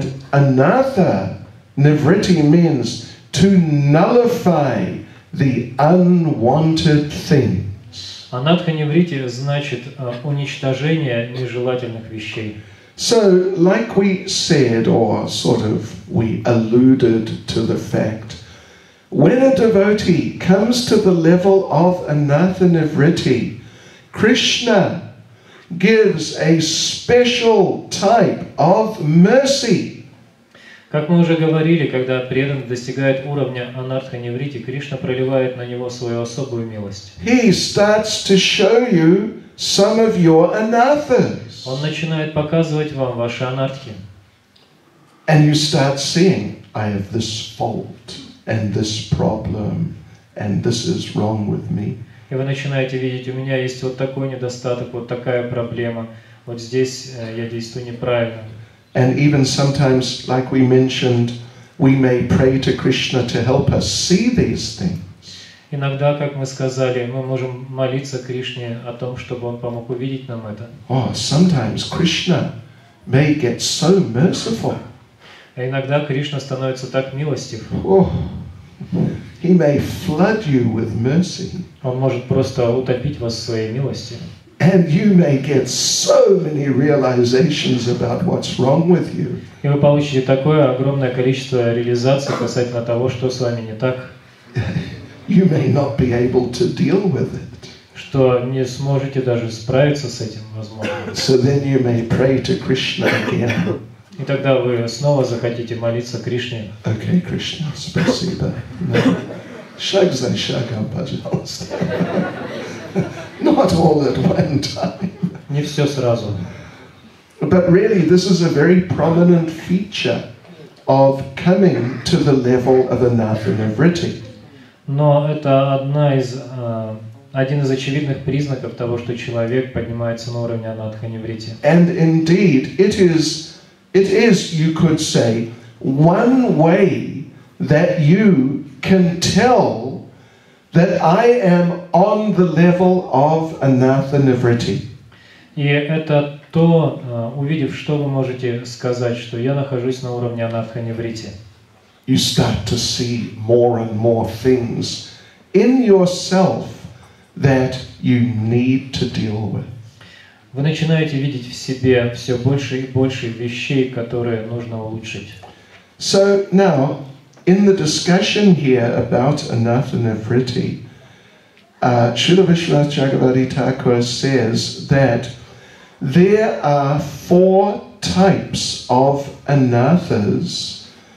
anatha-nivriti means to nullify the unwanted things. Анатха-ниврити значит уничтожение нежелательных вещей. So, like we said, or sort of we alluded to the fact, when a devotee comes to the level of anatha-nivriti, Krishna gives a special type of mercy. Как мы уже говорили, когда преданный достигает уровня анартха-неврити, Кришна проливает на него свою особую милость. He starts to show you some of your anathas. Он начинает показывать вам ваши анартхи. And you start seeing, I have this fault and this problem and this is wrong with me. И вы начинаете видеть, у меня есть вот такой недостаток, вот такая проблема, вот здесь я действую неправильно. And even sometimes, like we mentioned, we may pray to Krishna to help us see these things. Иногда, как мы сказали, мы можем молиться Кришне о том, чтобы Он помог увидеть нам это. Oh, sometimes Krishna may get so merciful. А иногда Кришна становится так милостив. Oh, he may flood you with mercy. Он может просто утопить вас в своей милости. And you may get so many realizations about what's wrong with you. И вы получите такое огромное количество реализаций касательно того, что с вами не так, You may not be able to deal with it. что не сможете даже справиться с этим, возможно. So then you may pray to Krishna again. И тогда вы снова захотите молиться Кришне. Okay, Krishna, spasiba. No. Shagza shagam pajalosta. Not all at one time. Не все сразу. But really, this is a very prominent feature of coming to the level of anatha-nivritti. Но это один из очевидных признаков того, что человек поднимается на уровень анатха-неврити. And indeed, it is, you could say, one way that you can tell that I am on the level of anatha-nivritti. И это то, увидев, что вы можете сказать, что я нахожусь на уровне анатха-неврити. You start to see more and more things in yourself that you need to deal with. Вы начинаете видеть в себе все больше и больше вещей, которые нужно улучшить. So now, in the discussion here about anatha-nivritti, Srila Vishwanath Chakravarti Thakur says that there are 4 types of anathas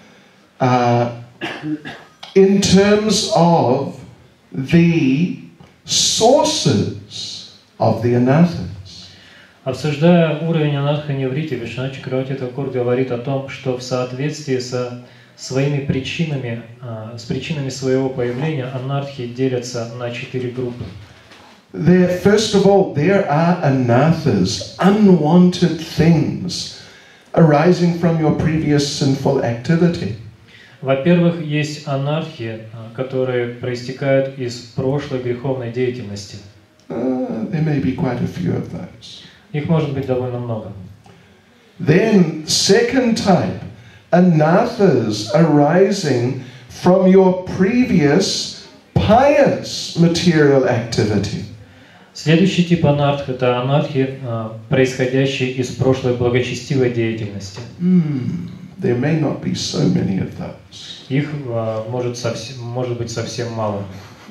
in terms of the sources of the anathas. Обсуждая уровень анатха-неврити, Вишванат Чакраварти Тхакур говорит о том, что в соответствии со своими причинами, с причинами своего появления, анархи делятся на 4 группы. First of all, there are anathas, unwanted things arising from your previous sinful activity. Во-первых, есть анархи, которые проистекают из прошлой греховной деятельности. There may be quite a few of those. Их может быть довольно много. Then, second type, anathas arising from your previous pious material activity. Следующий тип анарх – это анархи, происходящие из прошлой благочестивой деятельности. There may not be so many of those. Их может быть совсем мало.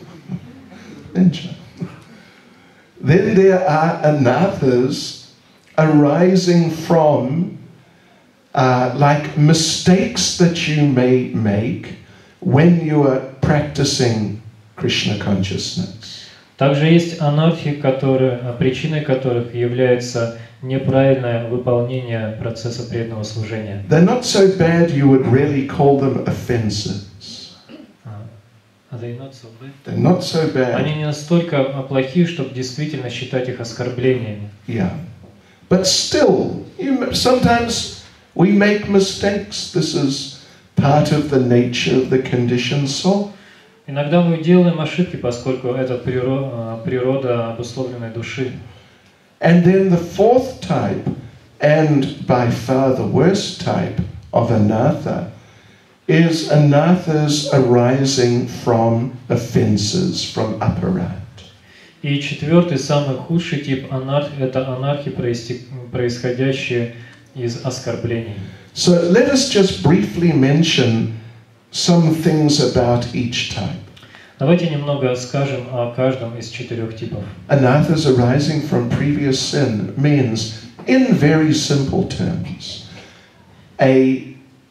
Then there are anathas arising from like mistakes that you may make when you are practicing Krishna consciousness. Также есть анархи, причиной которых является неправильное выполнение процесса преданного служения. They're not so bad you would really call them offenses. They're not so bad. Они не настолько плохие, чтобы действительно считать их оскорблениями. Yeah. But still, sometimes we make mistakes. This is part of the nature of the conditioned soul. Иногда мы делаем ошибки, поскольку это природа обусловленной души. And then the fourth type, and by far the worst type of anatha, is anathas arising from offenses, from aparat. И четвертый, самый худший тип анарх – это анархи, происходящие из оскорблений. So let us just briefly mention some things about each type. Давайте немного скажем о каждом из 4 типов. Anathas arising from previous sin means, in very simple terms, an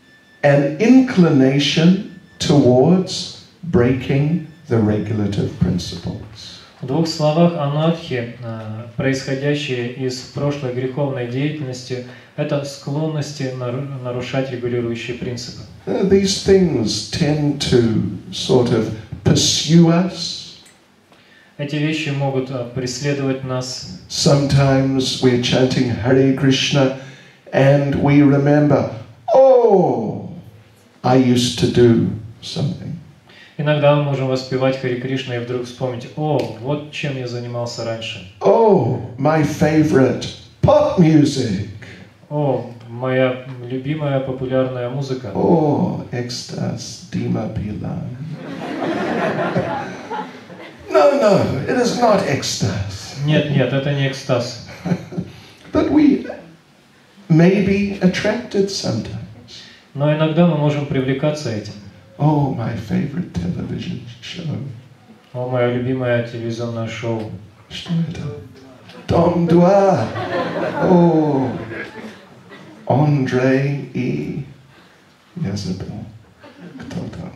an inclination towards breaking the regulative principles. В двух словах, анархи, происходящие из прошлой греховной деятельности, это склонности нарушать регулирующие принципы. These things tend to sort of pursue us. Эти вещи могут преследовать нас. Sometimes we're chanting Hare Krishna and we remember, oh, I used to do something. Иногда мы можем воспевать Харе Кришна и вдруг вспомнить: о, вот чем я занимался раньше. Oh, my favorite pop music. О, моя любимая популярная музыка. Oh, ecstasy, Dima Pilan. No, it is not ecstasy. Нет, это не экстаз. But we may be attracted sometimes. Но иногда мы можем привлекаться этим. Oh, my favorite television show. О, мое любимое телевизионное шоу. Что это? Dom Dua. Oh, Andre и Jezebel. Кто там?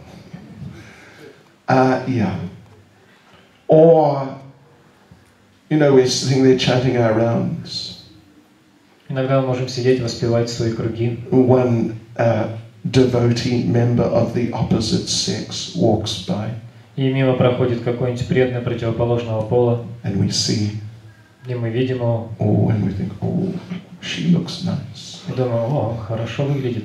Yeah. Or, you know, we're sitting there chanting our rounds. Иногда мы можем сидеть, воспевать свои круги. One devotee member of the opposite sex walks by. И мимо проходит какой-нибудь преданный противоположного пола. And we see. И мы видим его. Oh, and we think, oh, she looks nice. И думаем: о, хорошо выглядит.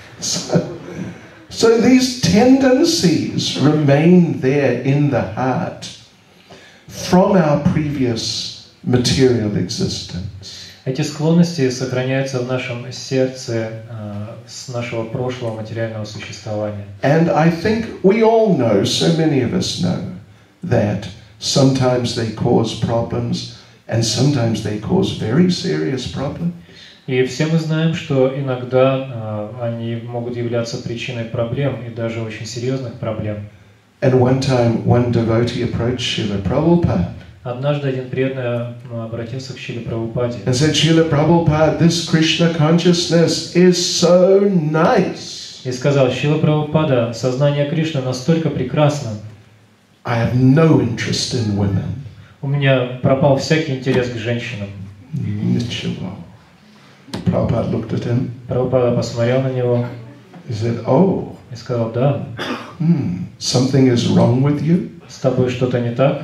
So these tendencies remain there in the heart from our previous material existence. Эти склонности сохраняются в нашем сердце с нашего прошлого материального существования. And I think we all know, so many of us know, that sometimes they cause problems and sometimes they cause very serious problems. И все мы знаем, что иногда они могут являться причиной проблем и даже очень серьезных проблем. And one time, one devotee approached Srila Prabhupada. Однажды один преданный обратился к Шриле Прабхупаде. And said, Srila Prabhupada, this Krishna consciousness is so nice. И сказал: Шрила Прабхупада, сознание Кришны настолько прекрасно. I have no interest in women. У меня пропал всякий интерес к женщинам. Ничего. Prabhupada looked at him. Прабхупада посмотрел на него. He said, oh. И сказал: да. Something is wrong with you? С тобой что-то не так?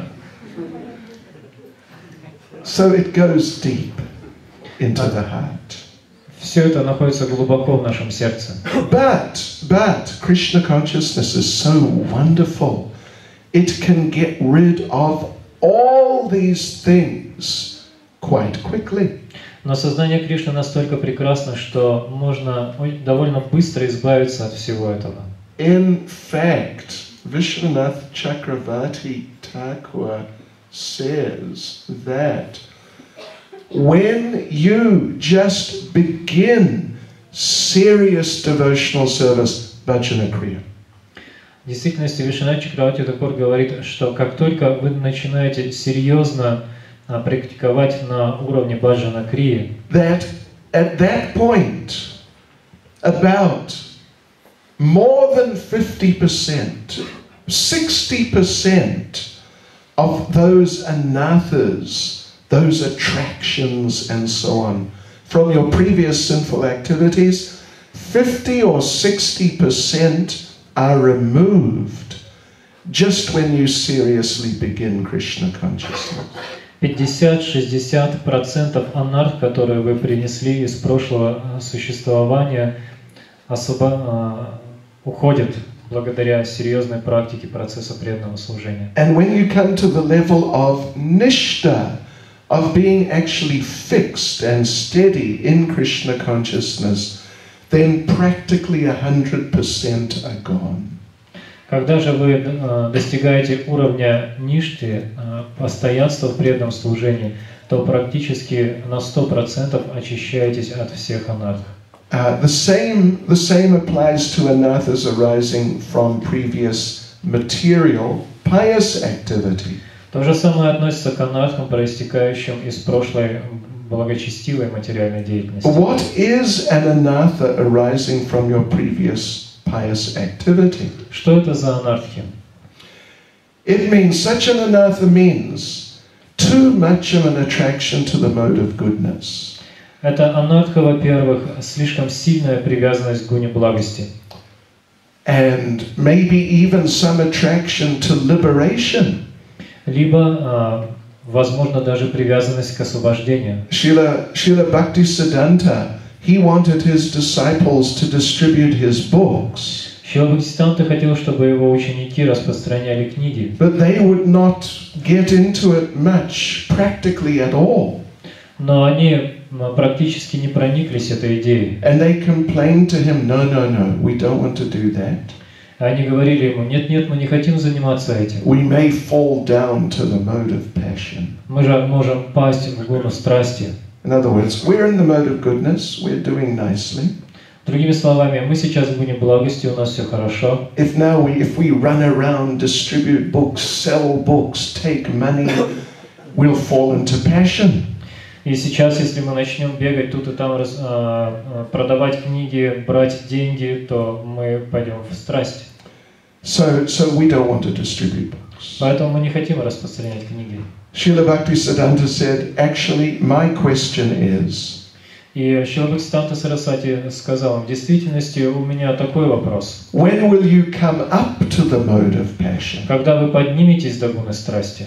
So it goes deep into the heart. Все это находится глубоко в нашем сердце. But Krishna consciousness is so wonderful. It can get rid of all these things quite quickly. Но сознание Кришны настолько прекрасно, что можно довольно быстро избавиться от всего этого. In fact, Vishwanath Chakravarti Thakur says that when you just begin serious devotional service, bhajana kriya. В действительности Вишванат Чакраварти Такур говорит, что как только вы начинаете серьезно практиковать на уровне баджана крии, that at that point, about more than 50%, 60% of those anathas, those attractions and so on, from your previous sinful activities, 50 or 60% are removed just when you seriously begin Krishna consciousness. 50-60% анарх, которые вы принесли из прошлого существования, уходят благодаря серьезной практике процесса преданного служения. And when you come to the level of nishta, of being actually fixed and steady in Krishna consciousness, then practically 100% are gone. Когда же вы достигаете уровня ништы, постоянства в преданном служении, то практически на 100% очищаетесь от всех анарх. The same applies to anathas arising from previous material pious activity. То же самое относится к анархам, проистекающим из прошлой благочестивой материальной деятельности. What is an anatha arising from your previous pious activity. Что это за анархия? It means, such an anartha means too much of an attraction to the mode of goodness. Это анартха, во-первых, слишком сильная привязанность к гуне благости. And maybe even some attraction to liberation. Либо, возможно, даже привязанность к освобождению. Srila Bhaktisiddhanta, he wanted his disciples to distribute his books. Шрила Бхактисиданта хотел, чтобы его ученики распространяли книги. But they would not get into it much, practically at all. Но они практически не прониклись этой идеей. And they complained to him, no, we don't want to do that. Они говорили ему, нет, мы не хотим заниматься этим. We may fall down to the mode of passion. Мы же можем пасть в гуну страсти. In other words, we're in the mode of goodness, we're doing nicely. Другими словами, мы сейчас в гуне благости, у нас все хорошо. If we run around, distribute books, sell books, take money, we'll fall into passion. И сейчас, если мы начнем бегать тут и там, продавать книги, брать деньги, то мы пойдем в страсть. So we don't want to distribute books. Поэтому мы не хотим распространять книги. Srila Bhaktisiddhanta said, actually, my question is, И Шрила Бхактисиданта Сарасвати сказал, в действительности у меня такой вопрос. when will you come up to the mode of passion? Когда вы подниметесь до гуны страсти?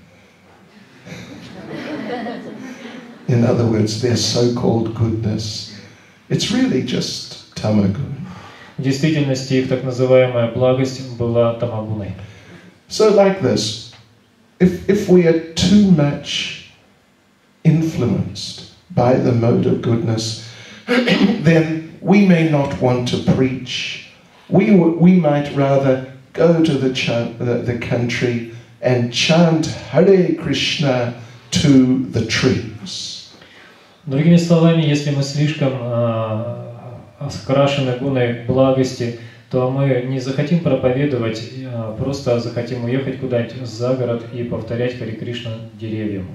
In other words, their so-called goodness, it's really just tamagun. В действительности их так называемая благость была тамагуной. So like this, if we are too much influenced by the mode of goodness, then we may not want to preach. We might rather go to the country and chant Hare Krishna to the trees. Другими словами, если мы слишком окрашены гуной благости, то мы не захотим проповедовать, просто захотим уехать куда-нибудь за город и повторять Харе Кришна деревьям.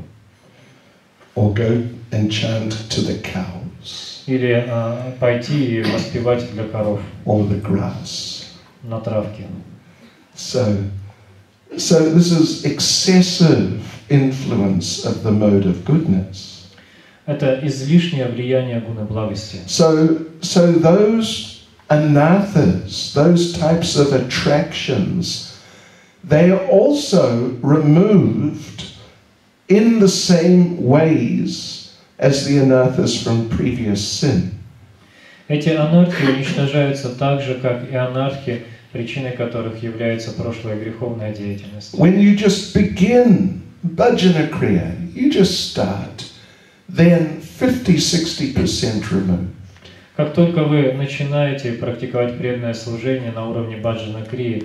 Or go and chant to the cows. Или пойти и воспевать для коров. Or the grass. На травке. So this is excessive influence of the mode of goodness. Это излишнее влияние гуны благости. So those anarthas, those types of attractions, they are also removed in the same ways as the anarthas from previous sin. Эти анархи уничтожаются так же, как и анархи, причиной которых является прошлая греховная деятельность. When you just begin bhajana kriya, you just start, then 50-60% removed. Как только вы начинаете практиковать преданное служение на уровне баджана крии,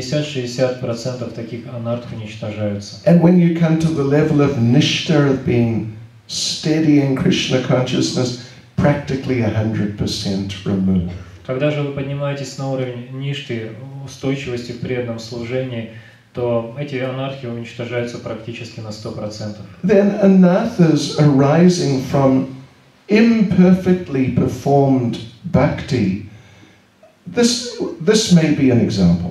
50-60% таких анарх уничтожаются. And when you come to the level of nishta, of being steady in Krishna consciousness, practically 100% removed. Когда же вы поднимаетесь на уровень ништы, устойчивости в преданном служении, то эти анархи уничтожаются практически на 100%. Then anarthas arising from imperfectly performed bhakti, this may be an example.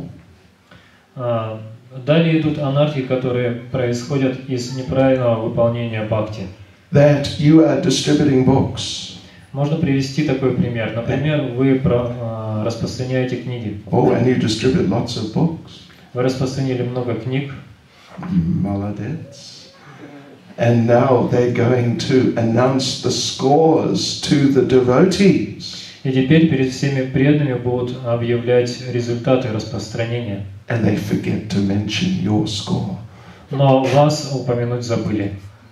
Далее идут анархи, которые происходят из неправильного выполнения бхакти. That you are distributing books. Можно привести такой пример. Например, вы распространяете книги. Oh, and you distribute lots of books. Вы распространили много книг. Maladets. And now they're going to announce the scores to the devotees. И теперь перед всеми преданными будут объявлять результаты распространения. And they forget to mention your score. Но вас упомянуть забыли.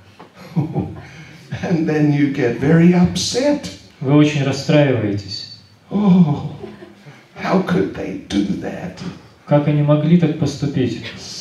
And then you get very upset. Вы очень расстраиваетесь. Oh, how could they do that? Как они могли так поступить?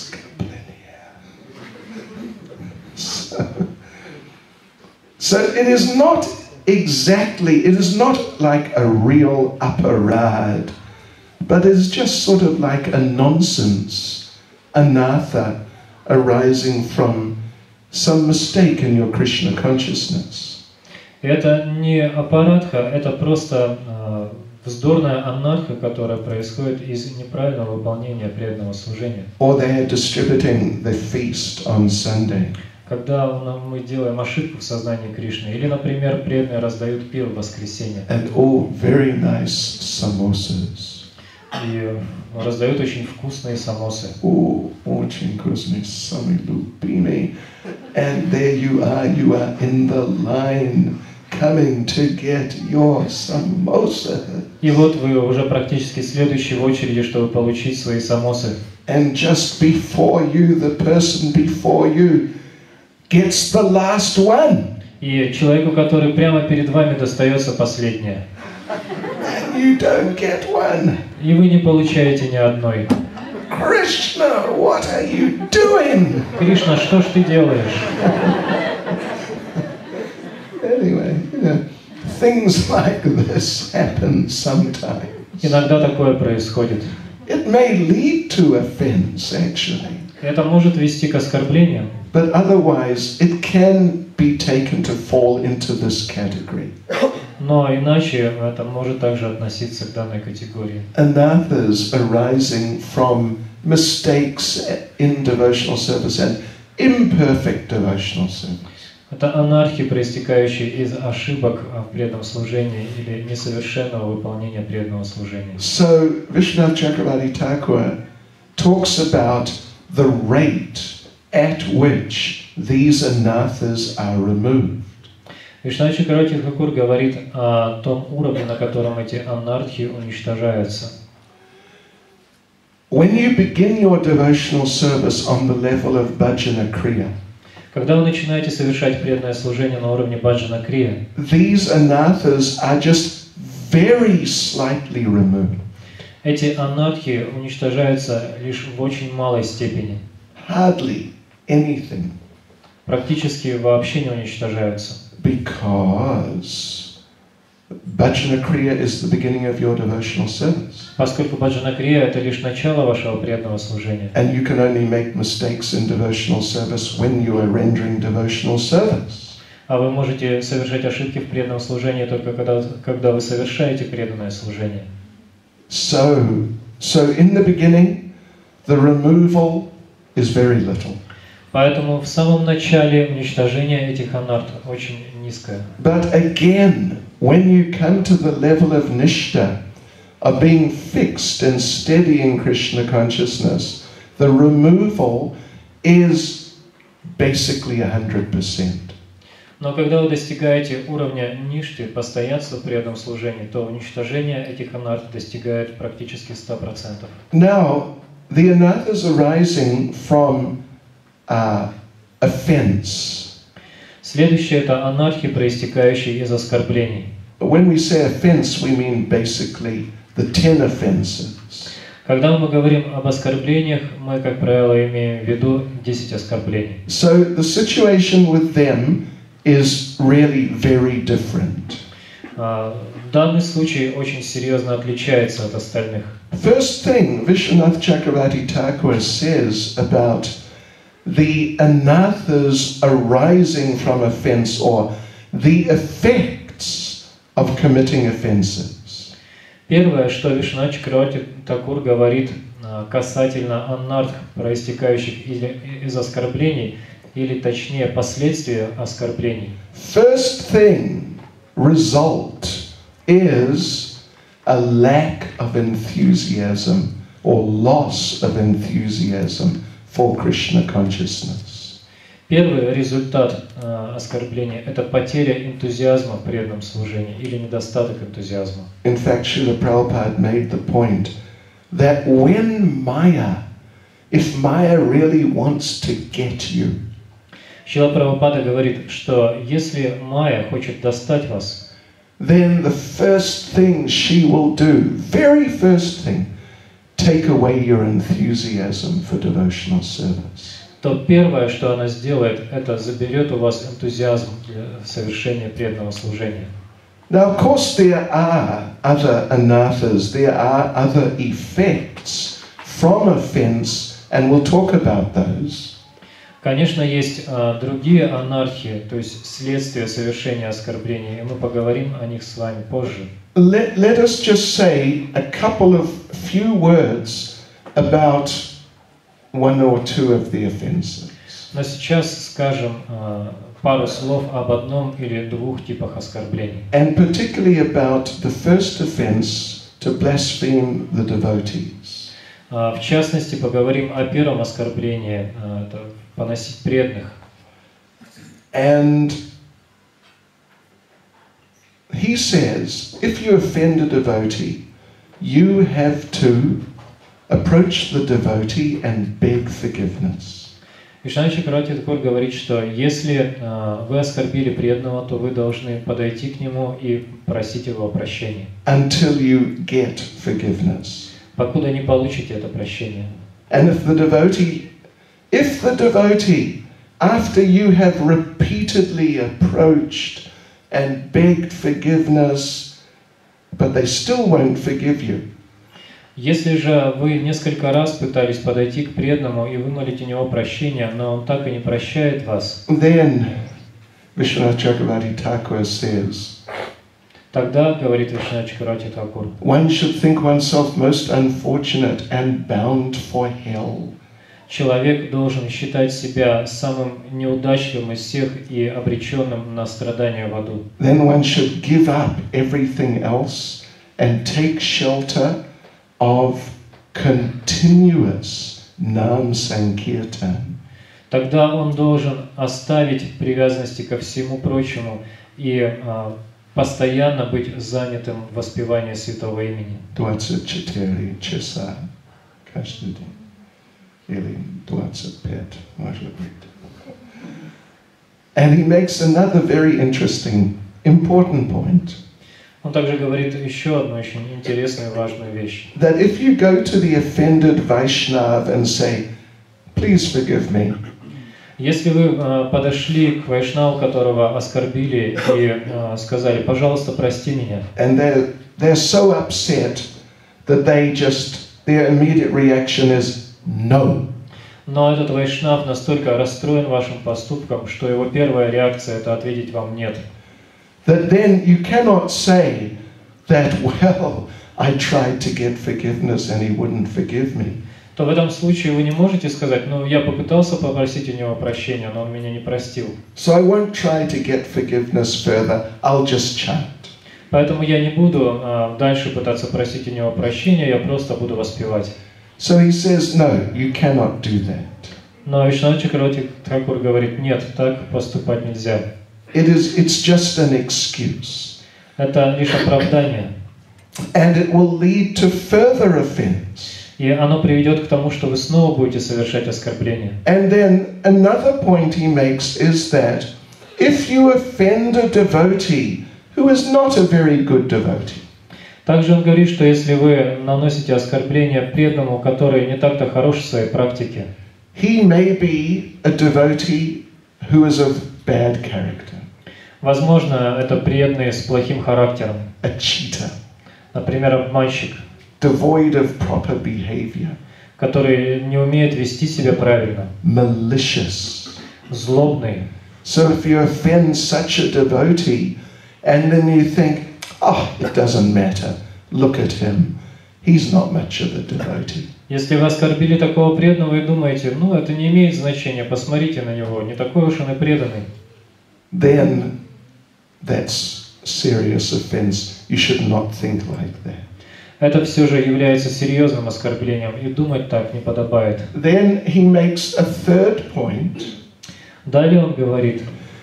So it is not exactly, it is not like a real aparad, but it's just sort of like a nonsense, anartha arising from some mistake in your Krishna consciousness. Это не аппаратха, это просто вздорная анархия, которая происходит из неправильного выполнения преданного служения. Or they are distributing the feast on Sunday. Когда мы делаем ошибку в сознании Кришны, или, например, преданные раздают пиво в воскресенье, And all very nice samosas. и раздают очень вкусные самосы. Oh, очень вкусные самые любимые. And there you are in the line coming to get your samosa. И вот вы уже практически следующий в очереди, чтобы получить свои самосы. And just before you, the person before you gets the last one. И человеку, который прямо перед вами, достается последнее. And you don't get one. И вы не получаете ни одной. Krishna, what are you doing? Кришна, что ж ты делаешь? Anyway, things like this happen sometimes. Иногда такое происходит. It may lead to offense, actually. Это может вести к оскорблениям, But otherwise, it can be taken to fall into this category. но иначе это может также относиться к данной категории. Anathas arising from mistakes in devotional service and imperfect devotional service. Это анархии, проистекающие из ошибок в преданном служении или несовершенного выполнения преданного служения. So, Vishwanath Chakravarti Thakur talks about the rate at which these anathas are removed. Вишнава Чакраварти Тхакур говорит о том уровне, на котором эти анархии уничтожаются. When you begin your devotional service on the level of bhajana kriya, Когда вы начинаете совершать преданное служение на уровне баджана крия, these anathas are just very slightly removed. эти анархии уничтожаются лишь в очень малой степени. Hardly anything. Практически вообще не уничтожаются. Because bhajana kriya is the beginning of your devotional service. Поскольку баджана крия – это лишь начало вашего преданного служения. And you can only make mistakes in devotional service when you are rendering devotional service. А вы можете совершать ошибки в преданном служении только когда вы совершаете преданное служение. So in the beginning, the removal is very little. Поэтому в самом начале уничтожение этих анарх очень низкое. But again, when you come to the level of nishta, of being fixed and steady in Krishna consciousness, the removal is basically 100%. Но когда вы достигаете уровня ништы, постоянства в преданном служении, то уничтожение этих анарх достигает практически 100%. Now, the anathas arising from offense. Следующее – это анархии, проистекающие из оскорблений. When we say offense, we mean basically the 10 offenses. Когда мы говорим об оскорблениях, мы, как правило, имеем в виду 10 оскорблений. So the situation with them is really very different. Данный случай очень серьезно отличается от остальных. First thing Vishwanath Chakravarti Thakur says about the anathas arising from offense or the effects of committing offenses. Первое, что Вишванатх Чакраварти Тхакур говорит касательно анарх, проистекающих из оскорблений, или точнее последствия оскорблений. First thing, result, is a lack of enthusiasm or loss of enthusiasm for Krishna consciousness. Первый результат оскорбления – это потеря энтузиазма в преданном служении или недостаток энтузиазма. In fact, Srila Prabhupada made the point that when Maya, if Maya really wants to get you, Шрила Прабхупада говорит, что если Майя хочет достать вас, then the first thing she will do, very first thing, take away your enthusiasm for devotional service. то первое, что она сделает, это заберет у вас энтузиазм для совершения преданного служения. Now, of course, there are other anathas, there are other effects from offense, and we'll talk about those. Конечно, есть другие анархии, то есть следствия совершения оскорблений, и мы поговорим о них с вами позже. Let us just say a couple of few words about one or two of the offenses. Но сейчас скажем пару слов об одном или двух типах оскорблений. And particularly about the first offense, to blaspheme the devotees. В частности, поговорим о первом оскорблении, это поносить преданных. And he says, if you offend a devotee, you have to approach the devotee and beg forgiveness. Вишна Чакраварти Тхакур говорит, что если вы оскорбили преданного, то вы должны подойти к нему и просить его о прощении. Until you get forgiveness. Покуда не получите это прощение. And if the devotee, after you have repeatedly approached and begged forgiveness, but they still won't forgive you, Если же вы несколько раз пытались подойти к преданному и вымолить у него прощение, но он так и не прощает вас, then Vishwanath Chakravarti Thakur says, тогда, говорит Вишна Чакраварти Тхакур, one should think oneself most unfortunate and bound for hell. человек должен считать себя самым неудачливым из всех и обреченным на страдания в аду. Then one should give up everything else and take shelter of continuous Nam Sankirtan. Тогда он должен оставить привязанности ко всему прочему и постоянно быть занятым в воспевании святого имени. 24 часа каждый день. Или 25, может быть. And he makes another very interesting, important point. Он также говорит еще одну очень интересную и важную вещь. That if you go to the offended Vaishnav and say, please forgive me, Если вы подошли к вайшнаву, которого оскорбили, и сказали, пожалуйста, прости меня, and they're so upset that their immediate reaction is no. но этот вайшнав настолько расстроен вашим поступком, что его первая реакция – это ответить вам «нет». That then you cannot say that, well, I tried to get forgiveness and he wouldn't forgive me. То в этом случае вы не можете сказать, ну, я попытался попросить у него прощения, но он меня не простил. So I won't try to get forgiveness further, I'll just chant. Поэтому я не буду дальше пытаться просить у него прощения, я просто буду воспевать. So he says, no, you cannot do that. Но Вишна Чакраварти Тхакур говорит, нет, так поступать нельзя. It's just an excuse. Это лишь оправдание. And it will lead to further offense. И оно приведет к тому, что вы снова будете совершать оскорбление. And then another point he makes is that if you offend a devotee who is not a very good devotee, Также он говорит, что если вы наносите оскорбление преданному, который не так-то хорош в своей практике, he may be a devotee who is of bad character, возможно, это преданный с плохим характером, a cheater, например, обманщик, devoid of proper behavior, который не умеет вести себя правильно, malicious. злобный. So if you offend such a devotee and then you think, oh, it doesn't matter, look at him, he's not much of a devotee. Если вы оскорбили такого преданного и думаете, ну, это не имеет значения, посмотрите на него, не такой уж он и преданный, Then that's serious offense. You should not think like that. это все же является серьезным оскорблением, и думать так не подобает. Then he makes a third point. Далее он говорит,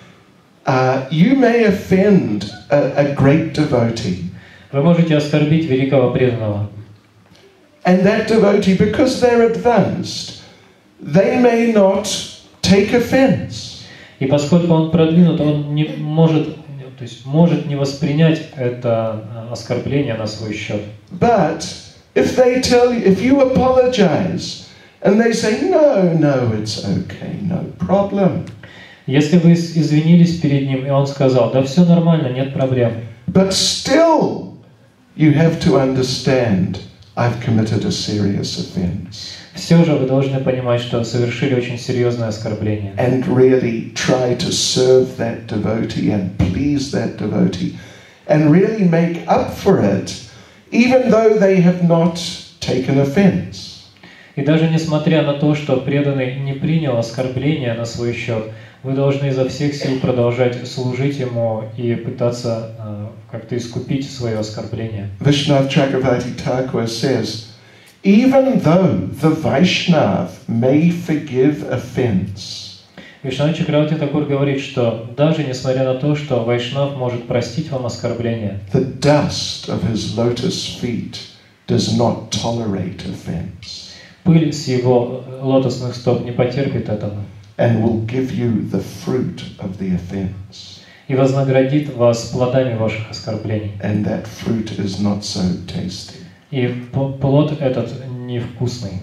You may offend a great devotee. вы можете оскорбить великого преданного. And that devotee, because they're advanced, they may not take offense. И поскольку он продвинут, он не может, то есть может не воспринять это оскорбление на свой счет. But if you apologize, and they say, no, it's okay, no problem. Если вы извинились перед ним, и он сказал, да все нормально, нет проблем. But still, you have to understand, I've committed a serious offense. Все же вы должны понимать, что совершили очень серьезное оскорбление. and really try to serve that devotee and please that devotee and really make up for it, even though they have not taken offense. И даже несмотря на то, что преданный не принял оскорбления на свой счет, вы должны изо всех сил продолжать служить ему и пытаться как-то искупить свое оскорбление. Vishwanath Chakravarti Thakur says, even though the Vaishnav may forgive offense, Вишнавач Чакраварти Такур говорит, что даже несмотря на то, что Вайшнав может простить вам оскорбление, the dust of his lotus feet does not tolerate offense пыль с его лотосных стоп не потерпит этого and will give you the fruit of the offense. и вознаградит вас плодами ваших оскорблений. And that fruit is not so tasty. И плод этот невкусный.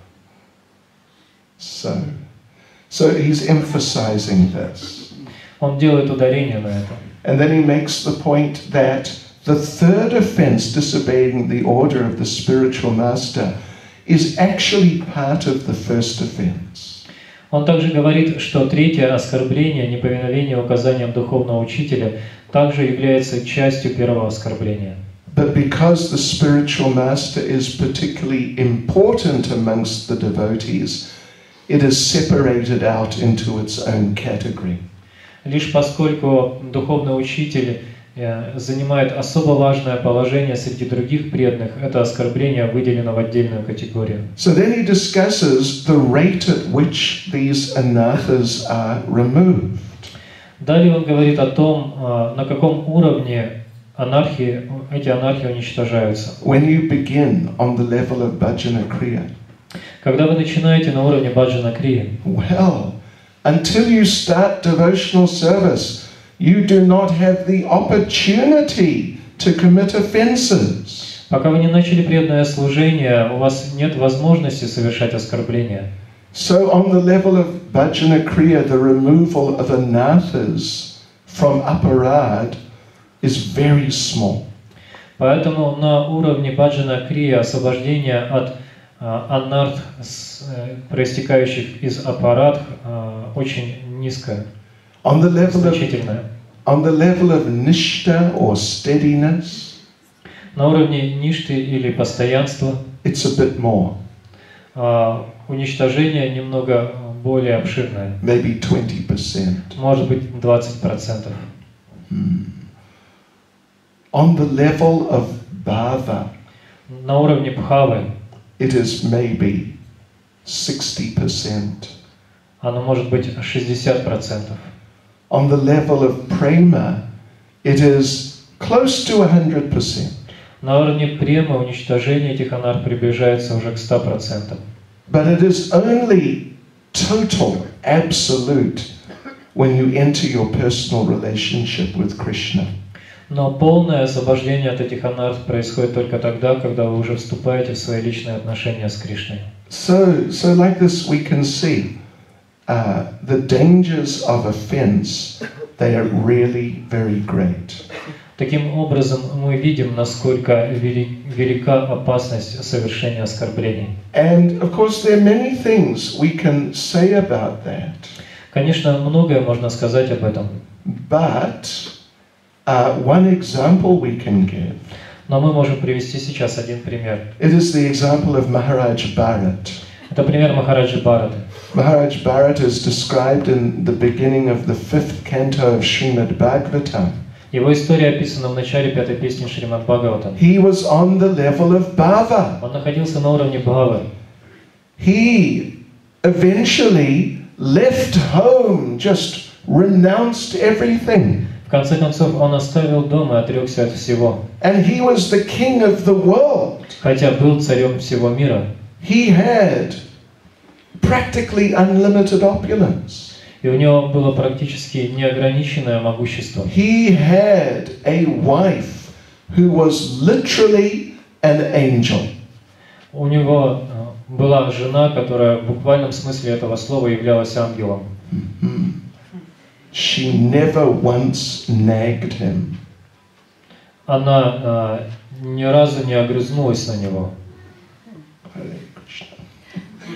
So he's emphasizing this. Он делает ударение на это. And then he makes the point that the third offense, disobeying the order of the spiritual master, is actually part of the first offense. Он также говорит, что третье оскорбление, неповиновение указаниям духовного учителя, также является частью первого оскорбления. But because the spiritual master is particularly important amongst the devotees, it is separated out into its own category. Лишь поскольку духовный учитель занимает особо важное положение среди других преданных, это оскорбление выделено в отдельную категорию. So then he discusses the rate at which these anarthas are removed. Далее он говорит о том, на каком уровне эти анархии уничтожаются. When you begin on the level of bhajana kriya, Когда вы начинаете на уровне баджана крии, well, until you start devotional service, you do not have the opportunity to commit offenses. пока вы не начали преданное служение, у вас нет возможности совершать оскорбления. So on the level of bhajana kriya, the removal of anarthas from aparad is very small. Поэтому на уровне баджана крия освобождение от анарт, проистекающих из аппарат, очень низкое, On the значительное. level of nishta or steadiness, На уровне ништы или постоянства it's a bit more, уничтожение немного более обширное, maybe 20%. может быть 20%. On the level of bhava, На уровне бхавы it is maybe 60%. оно может быть 60%. On the level of prema, it is close to 100%. На уровне премы уничтожение этих анарх приближается уже к 100%. But it is only total, absolute, when you enter your personal relationship with Krishna. Но полное освобождение от этих анарх происходит только тогда, когда вы уже вступаете в свои личные отношения с Кришной. So like this we can see the dangers of offense, they are really very great. Таким образом, мы видим, насколько велика опасность совершения оскорблений. And of course there are many things we can say about that. Конечно, многое можно сказать об этом. But one example we can give. Но мы можем привести сейчас один пример. It is the example of Maharaj Bharat. Это пример Махараджи Бхараты. Maharaj Bharat is described in the beginning of the 5th canto of Srimad Bhagavatam. Его история описана в начале пятой песни Шримад Бхагаватам. He was on the level of bhava. Он находился на уровне бхавы. He eventually left home, just renounced everything. В конце концов, он оставил дом и отрекся от всего. And he was the king of the world. Хотя был царем всего мира. He had practically unlimited opulence. И у него было практически неограниченное могущество. He had a wife who was literally an angel. У него была жена, которая в буквальном смысле этого слова являлась ангелом. She never once nagged him. Она ни разу не огрызнулась на него. Hare Krishna.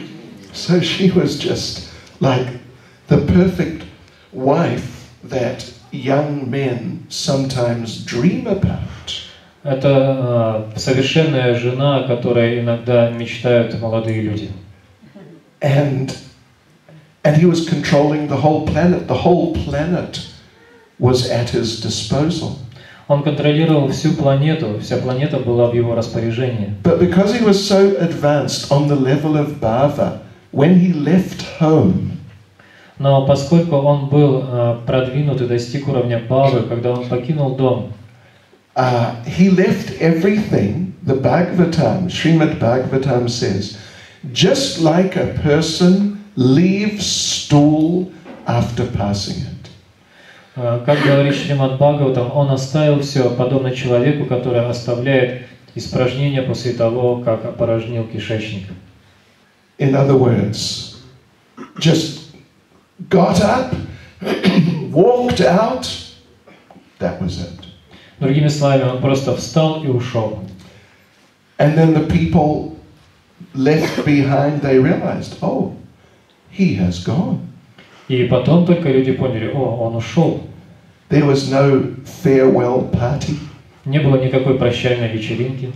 So she was just like the perfect wife that young men sometimes dream about. Это совершенная жена, о которой иногда мечтают молодые люди. And he was controlling the whole planet. The whole planet was at his disposal. Он контролировал всю планету, вся планета была в его распоряжении. But because he was so advanced on the level of bhava, when he left home, Но поскольку он был продвинут и достиг уровня бхавы, когда он покинул дом, he left everything. The Bhagavatam, Srimad Bhagavatam says, just like a person leaves stool after passing it. как говорит Шримад Бхагаватам, он оставил все, подобно человеку, который оставляет испражнения после того, как опорожнил кишечник. In other words, just got up, walked out, that was it. Другими словами, он просто встал и ушел. And then the people left behind, they realized, oh, he has gone. И потом только люди поняли, о, он ушел. There was no farewell party. Не было никакой прощальной вечеринки.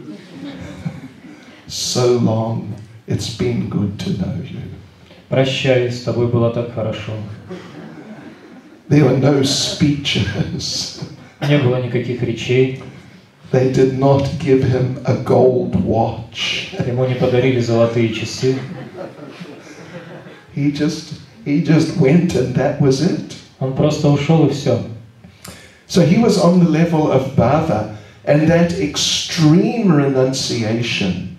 So long, it's been good to know you. Прощай, с тобой было так хорошо. There were no speeches. Не было никаких речей. They did not give him a gold watch. Ему не подарили золотые часы. He just went and that was it. Он просто ушел и все. So he was on the level of bhava, and that extreme renunciation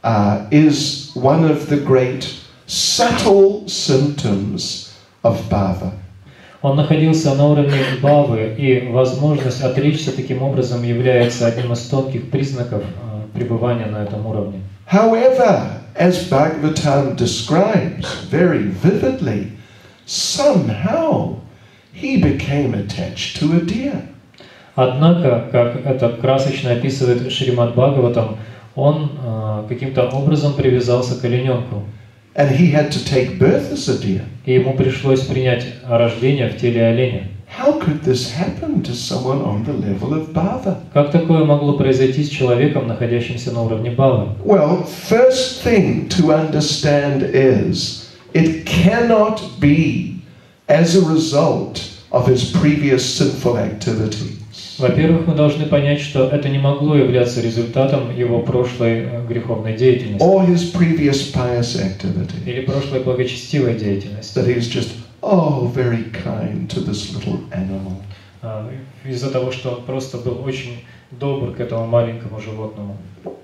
is one of the great subtle symptoms of bhava. Он находился на уровне бхавы, и возможность отречься таким образом является одним из тонких признаков пребывания на этом уровне. However, as Bhagavatam describes very vividly, somehow he became attached to a deer. Однако, как это красочно описывает Шримад Бхагаватам, он каким-то образом привязался к олененку. And he had to take birth as a deer. И ему пришлось принять рождение в теле оленя. How could this happen to someone on the level of bhava? Как такое могло произойти с человеком, находящимся на уровне бхавы? Well, first thing to understand is it cannot be as a result of his previous sinful activities. Во-первых, мы должны понять, что это не могло являться результатом его прошлой греховной деятельности Or his previous pious activity. или прошлой благочестивой деятельности. That he's just, oh, very kind to this little animal. Из-за того, что он просто был очень добр к этому маленькому животному.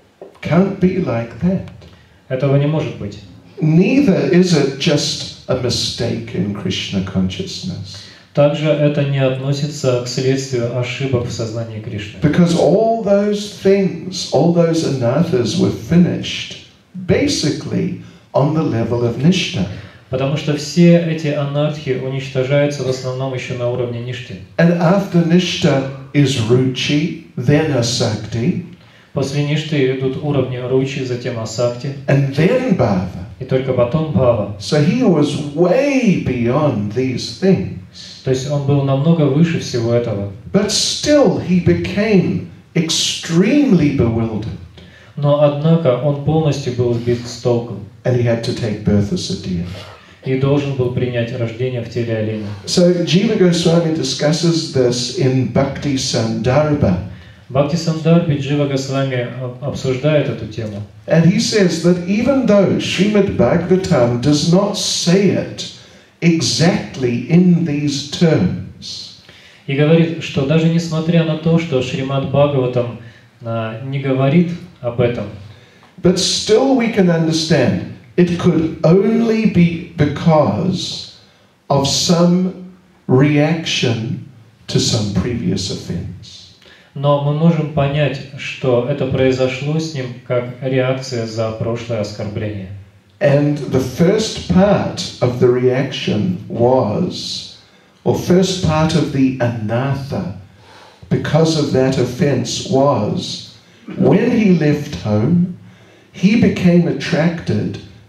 Can't be like that. Этого не может быть. Neither is it just a mistake in Krishna consciousness. Также это не относится к следствию ошибок в сознании Кришны. Because all those things, all those anarthas were finished basically on the level of Nishta. Потому что все эти анархи уничтожаются в основном еще на уровне ништы. And after Nishta is Ruchi, then Asakti, После ништы идут уровни ручи, затем асакти, and then Bhava. и только потом бхава. So he was way beyond these things. То есть он был намного выше всего этого. But still he became extremely bewildered. Но однако он полностью был сбит с толку And he had to take birth as a deer. и должен был принять рождение в теле оленя. So Jiva Goswami discusses this in Bhakti Sandarbha. Бхакти Сандарбхи Джива Госвами обсуждает эту тему. And he says that even though Srimad Bhagavatam does not say it exactly in these terms, И говорит, что даже несмотря на то, что Шримад Бхагаватам не говорит об этом, but still we can understand it could only be because of some reaction to some previous offense. но мы можем понять, что это произошло с ним как реакция за прошлое оскорбление. And the first part of the reaction was, or first part of the anartha, because of that offense was, when he left home, he became attracted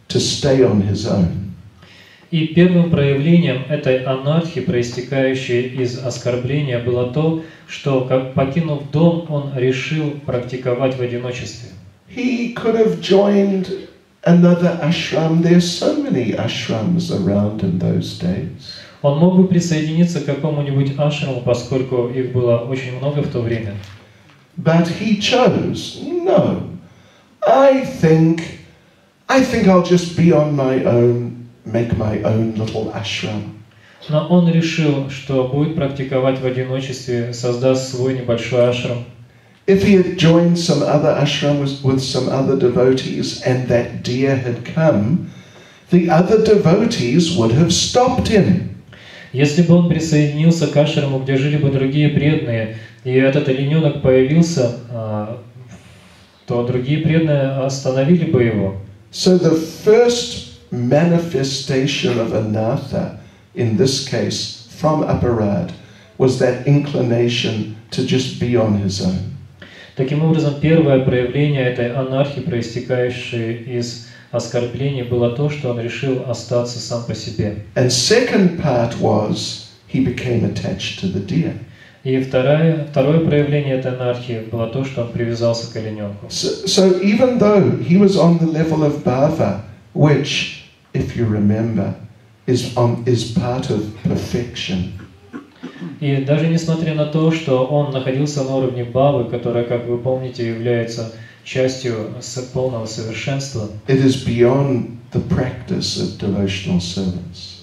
to stay on his own. И первым проявлением этой анархии, проистекающей из оскорбления, было то, что, как покинув дом, он решил практиковать в одиночестве. He could have joined another ashram. There's so many ashrams around in those days. Он мог бы присоединиться к какому-нибудь ашраму, поскольку их было очень много в то время. But he chose, no, I think I'll just be on my own, make my own little ashram. Но он решил, что будет практиковать в одиночестве, создаст свой небольшой ашрам. If he had joined some other ashram with some other devotees and that deer had come, the other devotees would have stopped him. Если бы он присоединился к ашраму, где жили бы другие преданные, и этот олененок появился, то другие преданные остановили бы его. So the first manifestation of anartha, in this case from Aparad, was that inclination to just be on his own. Таким образом, первое проявление этой анархии, проистекающей из оскорблений, было то, что он решил остаться сам по себе. And second part was he became attached to the deer. И второе проявление этой анархии было то, что он привязался к олененку. So even though he was on the level of bhava, which, if you remember, is part of perfection. И даже несмотря на то, что он находился на уровне бхавы, которая, как вы помните, является частью полного совершенства, It is beyond the practice of devotional service.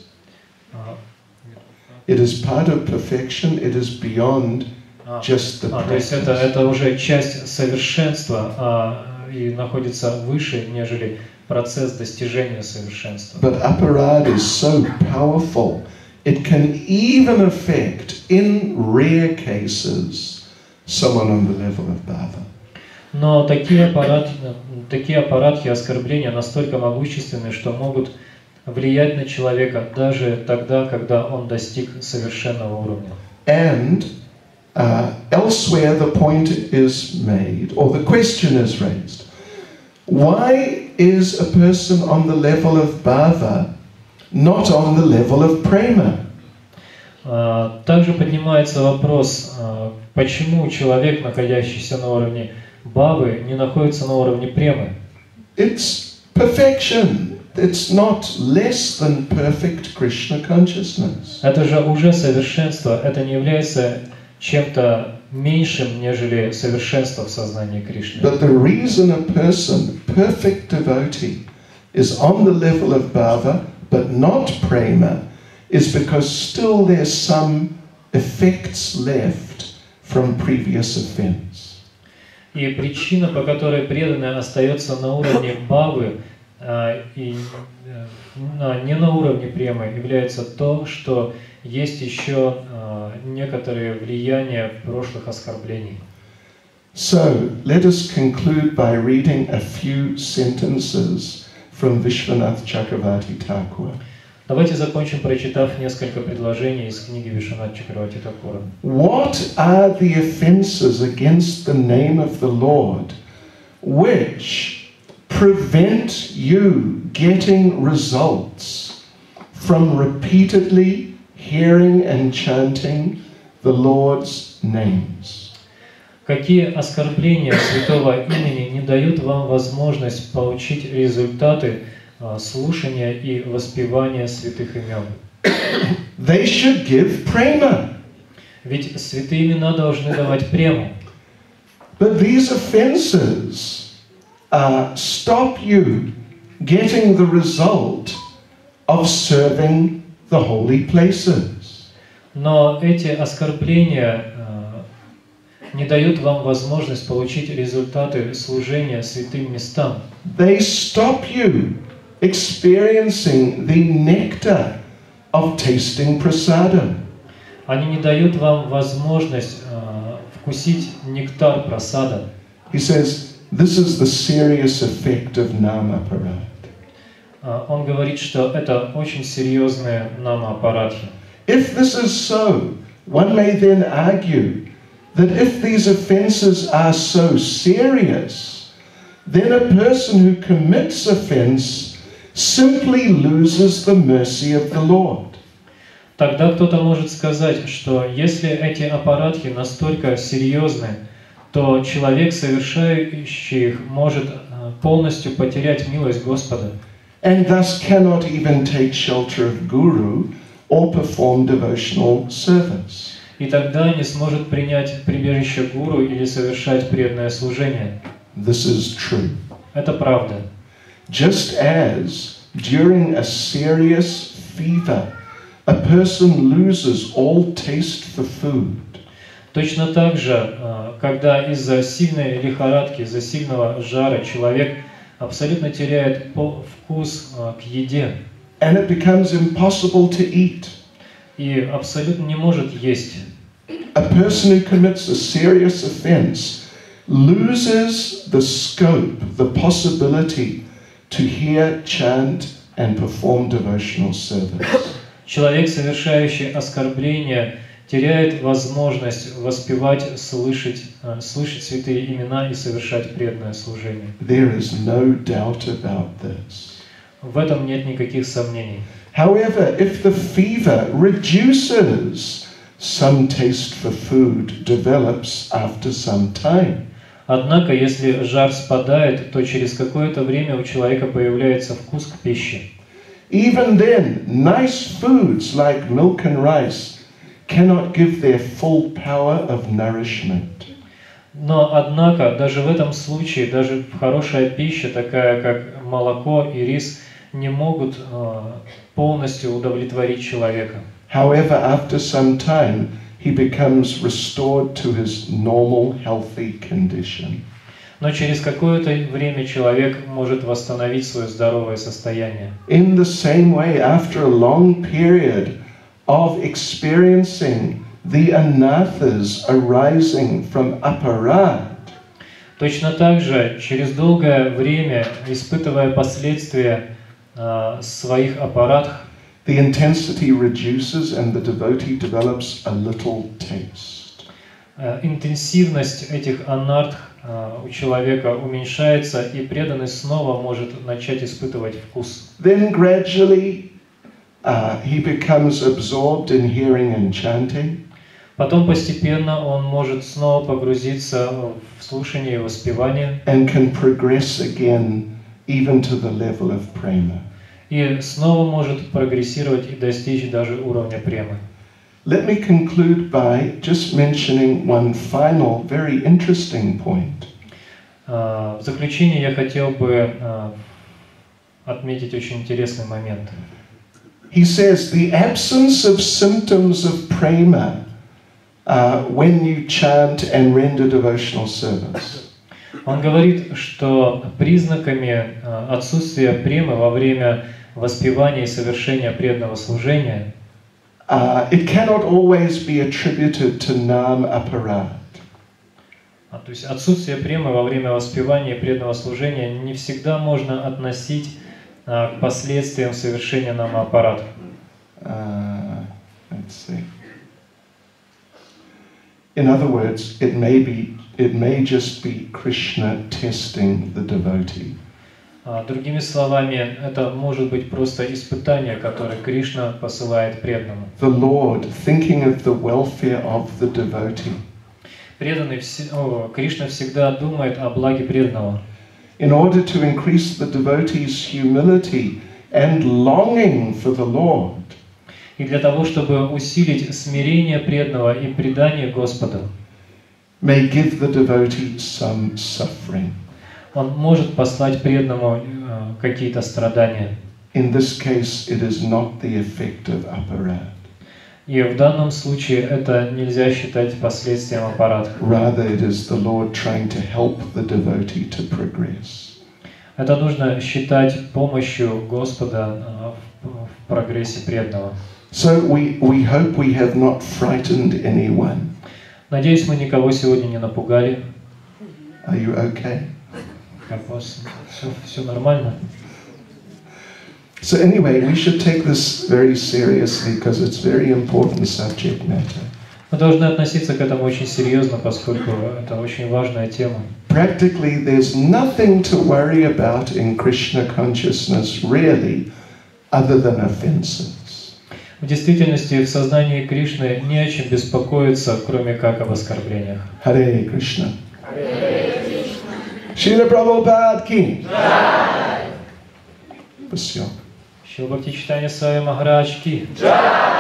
It is part of perfection, it is beyond just the то есть practice. это уже часть совершенства и находится выше, нежели процесс достижения совершенства. But Aparad is so powerful, it can even affect, in rare cases, someone on the level of bhava. Но такие аппаратхи оскорбления настолько могущественны, что могут влиять на человека даже тогда, когда он достиг совершенного уровня. And elsewhere the point is made, or the question is raised. Why is a person on the level of bhava not on the level of prema? Также поднимается вопрос, почему человек, находящийся на уровне бхавы, не находится на уровне премы. It's perfection. It's not less than perfect Krishna consciousness. Это же уже совершенство, это не является чем-то меньшим, нежели совершенство в сознании Кришны. But the reason a person, perfect devotee, is on the level of bhava but not prema is because still there's some effects left from previous offense. И причина, по которой преданный остается на уровне бхавы и не на уровне премы, является то, что есть еще некоторые влияния прошлых оскорблений. So, let us conclude by reading a few sentences from Vishwanath Chakravarti Thakur. Давайте закончим, прочитав несколько предложений из книги Вишванатха Чакраварти Такура. What are the offenses against the name of the Lord which prevent you getting results from repeatedly hearing and chanting the Lord's names? Какие оскорбления святого имени не дают вам возможность получить результаты слушания и воспевания святых имен? They should give prema. Ведь святые имена должны давать прему. But these offenses stop you getting the result of serving the holy places. Но эти оскорбления не дают вам возможность получить результаты служения святым местам. They stop you experiencing the nectar of tasting prasadam. Они не дают вам возможность вкусить нектар прасада. He says, this is the serious effect of namaparad. Он говорит, что это очень серьезная нама-аппаратхи. If this is so, one may then argue that if these offenses are so serious, then a person who commits offense simply loses the mercy of the Lord. Тогда кто-то может сказать, что если эти аппаратхи настолько серьезны, то человек, совершающий их, может полностью потерять милость Господа. And thus cannot even take shelter of guru or perform devotional service. И тогда не сможет принять прибежище гуру или совершать преданное служение. This is true. Это правда. Just as during a serious fever, a person loses all taste for food, Точно так же, когда из-за сильной лихорадки, из-за сильного жара человек абсолютно теряет вкус к еде and it becomes impossible to eat, и абсолютно не может есть, a person who commits a serious offense loses the scope, the possibility to hear, chant, and perform devotional service. человек, совершающий оскорбление, теряет возможность воспевать, слышать святые имена и совершать преданное служение. There is no doubt about this. В этом нет никаких сомнений. However, if the fever reduces, some taste for food develops after some time. Однако, если жар спадает, то через какое-то время у человека появляется вкус к пище. Even then, nice foods like milk and rice cannot give their full power of nourishment. Но, однако, даже в этом случае, даже хорошая пища, такая как молоко и рис, не могут полностью удовлетворить человека. However, after some time, he becomes restored to his normal, healthy condition. Но через какое-то время человек может восстановить свое здоровое состояние. In the same way, after a long period of experiencing the anathas arising from aparad, Точно так же, через долгое время, испытывая последствия своих аппаратов, the intensity reduces and the devotee develops a little taste. интенсивность этих анартх у человека уменьшается, и преданный снова может начать испытывать вкус. Then gradually he becomes absorbed in hearing and chanting. Потом постепенно он может снова погрузиться в слушание и воспевание, And can progress again even to the level of prema. и снова может прогрессировать и достичь даже уровня премы. Let me conclude by just mentioning one final, very interesting point. В заключение я хотел бы отметить очень интересный момент. He says the absence of symptoms of prema when you chant and render devotional service. Он говорит, что признаками отсутствия премы во время воспевания и совершения преданного служения It cannot always be attributed to nam aparad. то есть отсутствие премы во время воспевания и преданного служения не всегда можно относить к последствиям совершения нама-аппарата. Let's see. In other words, it may just be Krishna testing the devotee. Другими словами, это может быть просто испытание, которое Кришна посылает преданному. The Lord, thinking of the welfare of the devotee. Преданный, Кришна всегда думает о благе преданного. In order to increase the devotee's humility and longing for the Lord, И для того, чтобы усилить смирение преданного и предание Господу, may give the devotee some suffering. Он может послать преданному какие-то страдания. In this case, it is not the effect of aparad. И в данном случае это нельзя считать последствием аппарата. Rather, it is the Lord trying to help the devotee to progress. Это нужно считать помощью Господа в прогрессе преданного. So we hope we have not frightened anyone. Надеюсь, мы никого сегодня не напугали. Are you okay? Все нормально. So anyway, we should take this very seriously because it's very important subject matter. Мы должны относиться к этому очень серьезно, поскольку это очень важная тема. Practically, there's nothing to worry about in Krishna consciousness, really, other than offenses. В действительности, в сознании Кришны не о чем беспокоиться, кроме как об оскорблениях. Hare Krishna. Srila Prabhupada ki. Jai. Шрила Бхактичитания Свами Махарадж ки. Jai.